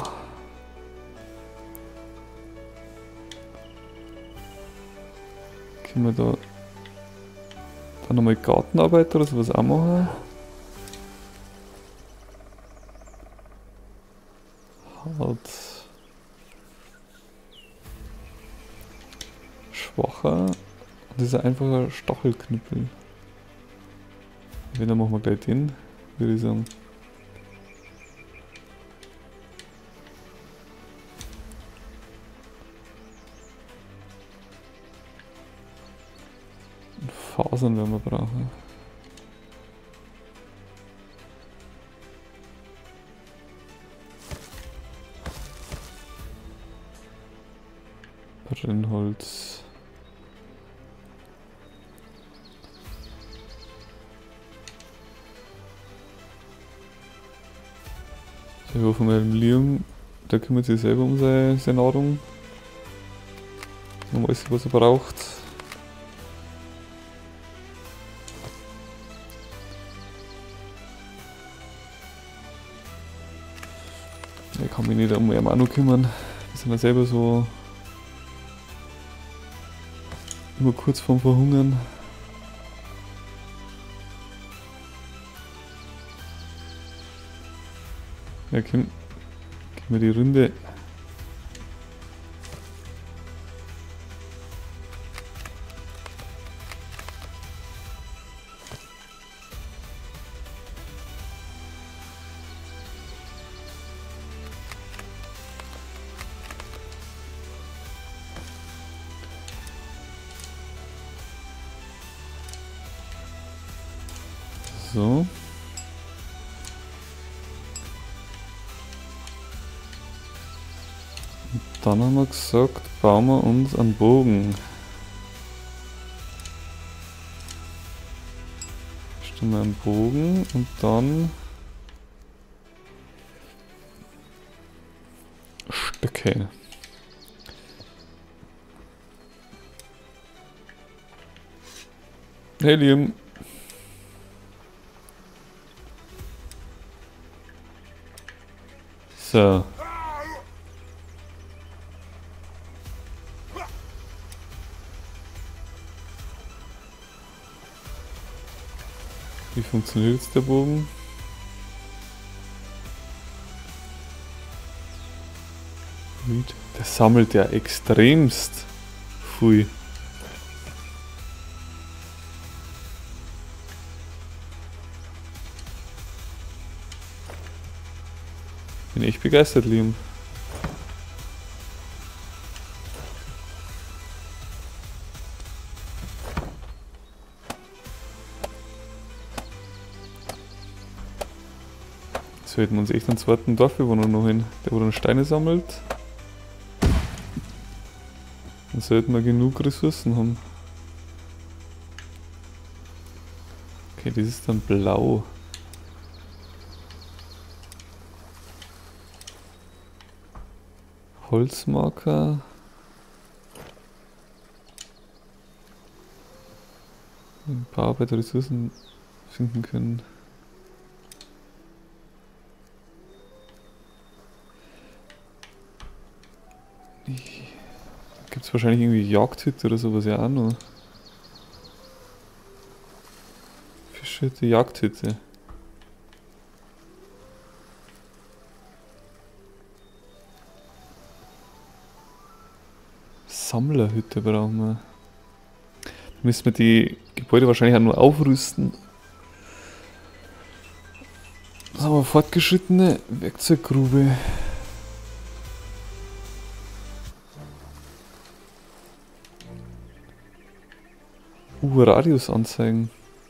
Speaker 1: Können wir da nochmal Gartenarbeit oder sowas auch machen? Halt. Schwacher. Und das ist ein einfacher Stachelknüppel. Wenn, dann machen wir gleich den, würde ich sagen. Und Fasern werden wir brauchen. Brennholz. Ich hoffe mal, Liam, der kümmert sich selber um seine Nahrung. Um alles, was er braucht. Ich kann mich nicht um ihn auch noch kümmern. Wir sind ja selber so immer kurz vorm Verhungern. Ja, gehen wir die Runde. So. Dann haben wir gesagt, bauen wir uns einen Bogen. Stellen wir einen Bogen und dann Stöcke. Hey Liam. So. Wie funktioniert jetzt der Bogen? Der sammelt ja extremst viel. Bin echt begeistert, Liam. So hätten wir uns echt einen zweiten Dorfbewohner noch hin, der wo dann Steine sammelt. Dann sollten wir genug Ressourcen haben. Okay, das ist dann blau. Holzmarker. Bauarbeiter Ressourcen finden können. Gibt es wahrscheinlich irgendwie Jagdhütte oder sowas ja auch noch. Fischhütte, Jagdhütte. Sammlerhütte brauchen wir. Müssen wir die Gebäude wahrscheinlich auch nur aufrüsten. Was haben wir? Fortgeschrittene Werkzeuggrube. Radius anzeigen.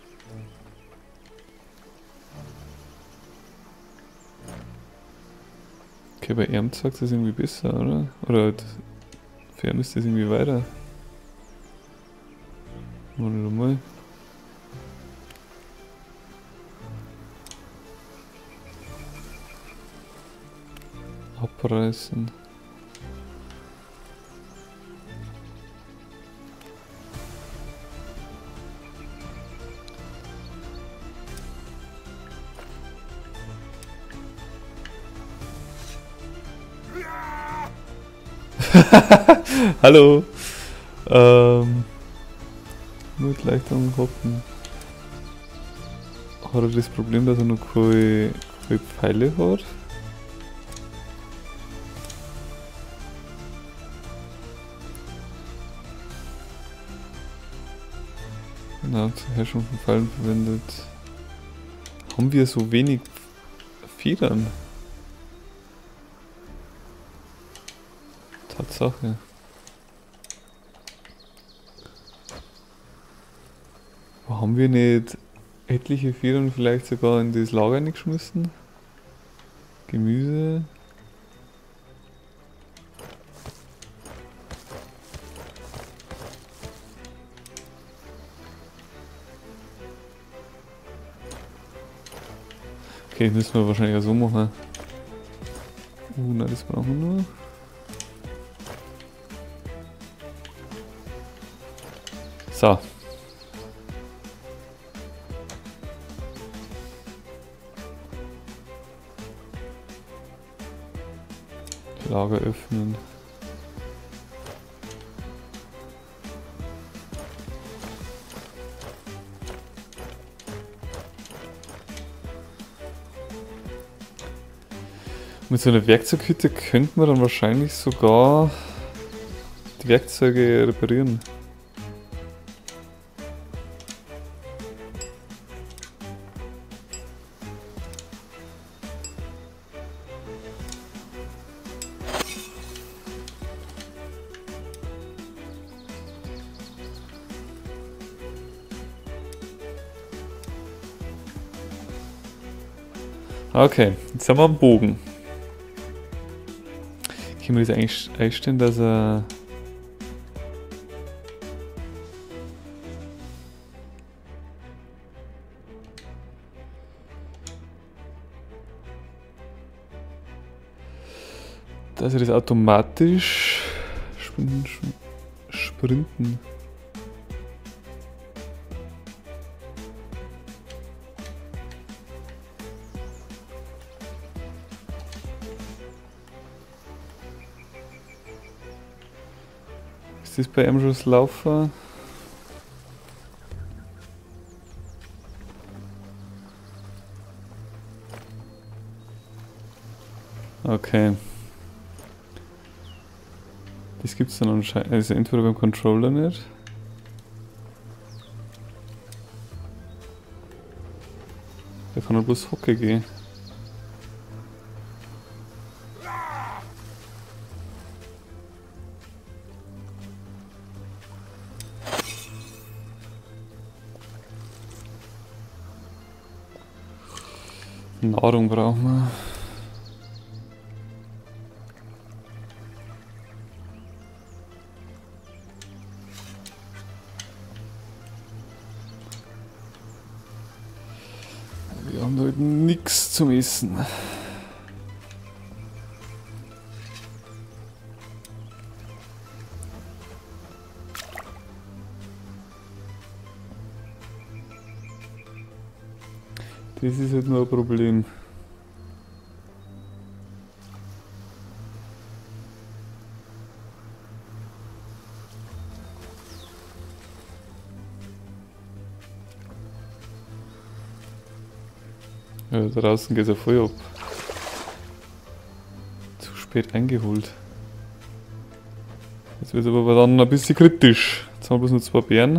Speaker 1: Okay, bei Erm sagt das irgendwie besser, oder? Oder halt, für Erm ist das irgendwie weiter. Mal. Abreißen. Hallo. Mit leichtem Hoppen. Hat er das Problem, dass er noch keine Pfeile hat? Genau, zur Herstellung von Pfeilen verwendet. Haben wir so wenig Federn? Tatsache. Haben wir nicht etliche Federn vielleicht sogar in das Lager geschmissen? Gemüse. Okay, das müssen wir wahrscheinlich auch so machen. Nein, das brauchen wir nur. So. Lager öffnen. Mit so einer Werkzeughütte könnte man dann wahrscheinlich sogar die Werkzeuge reparieren. Okay, jetzt haben wir einen Bogen. Können wir das eigentlich einstellen, dass er... dass er das automatisch sprinten. Ist das bei Ambrose Laufer? Okay. Das gibt es dann anscheinend, also entweder beim Controller nicht. Der kann halt bloß Hocke gehen. Nahrung brauchen wir. Wir haben heute nichts zum Essen. Das ist halt nur ein Problem. Ja, draußen geht es ja voll ab. Zu spät eingeholt. Jetzt wird es aber dann ein bisschen kritisch. Jetzt haben wir bloß noch 2 Bären.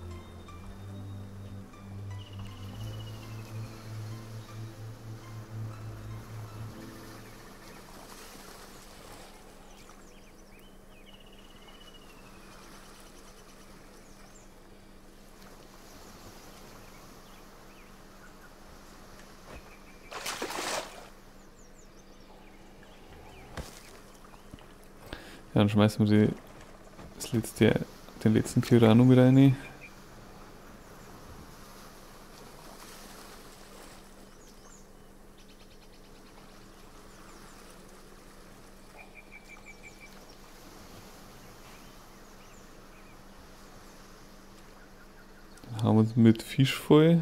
Speaker 1: Ja, dann schmeißen wir den letzten Kyrano mit rein. Dann haben wir uns mit Fisch voll.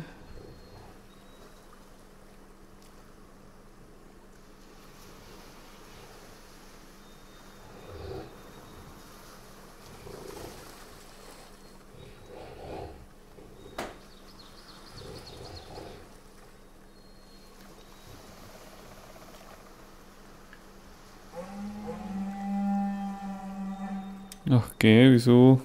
Speaker 1: Ach, okay, wieso?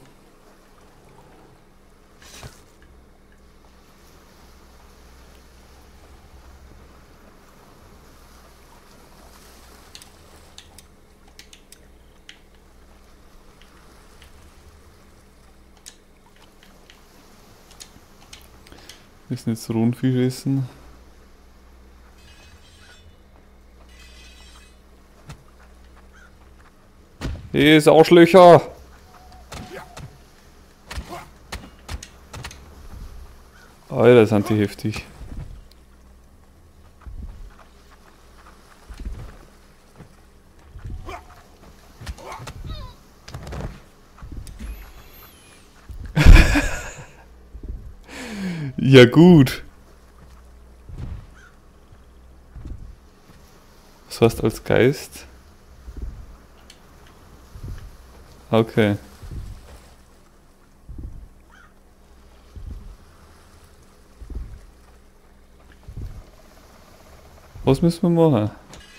Speaker 1: Wir müssen jetzt Rundfisch essen. Hey, Arschlöcher! Alter, sind die heftig. Ja gut. Was heißt als Geist? Okay. Was müssen wir machen?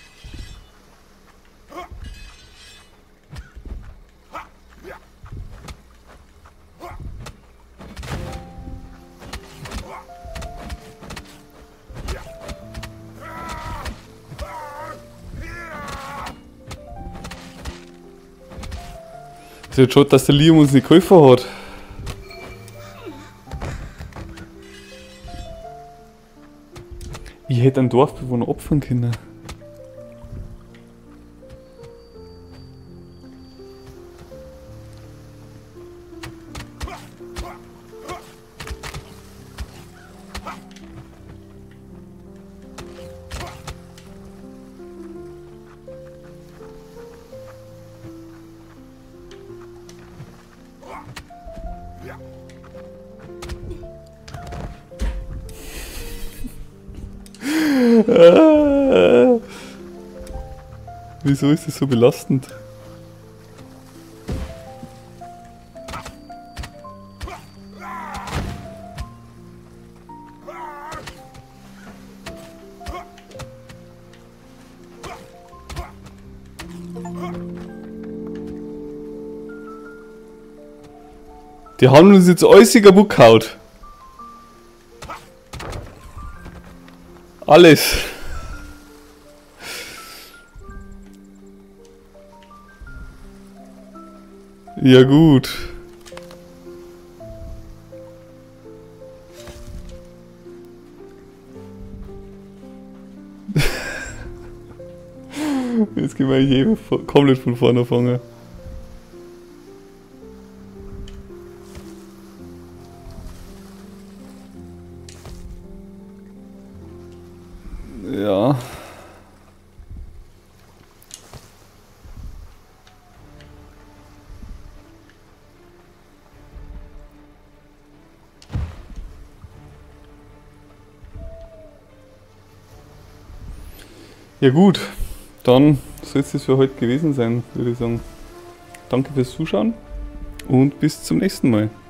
Speaker 1: Es wird schon, dass der Liam uns nicht geholfen hat. Ich hätte einen Dorfbewohner opfern können. Wieso ist das so belastend? Die haben uns jetzt alles kaputt gehaut. Alles. Ja gut. Jetzt können wir eigentlich komplett von vorne anfangen. Ja. Ja gut, dann soll es das für heute gewesen sein, würde ich sagen. Danke fürs Zuschauen und bis zum nächsten Mal.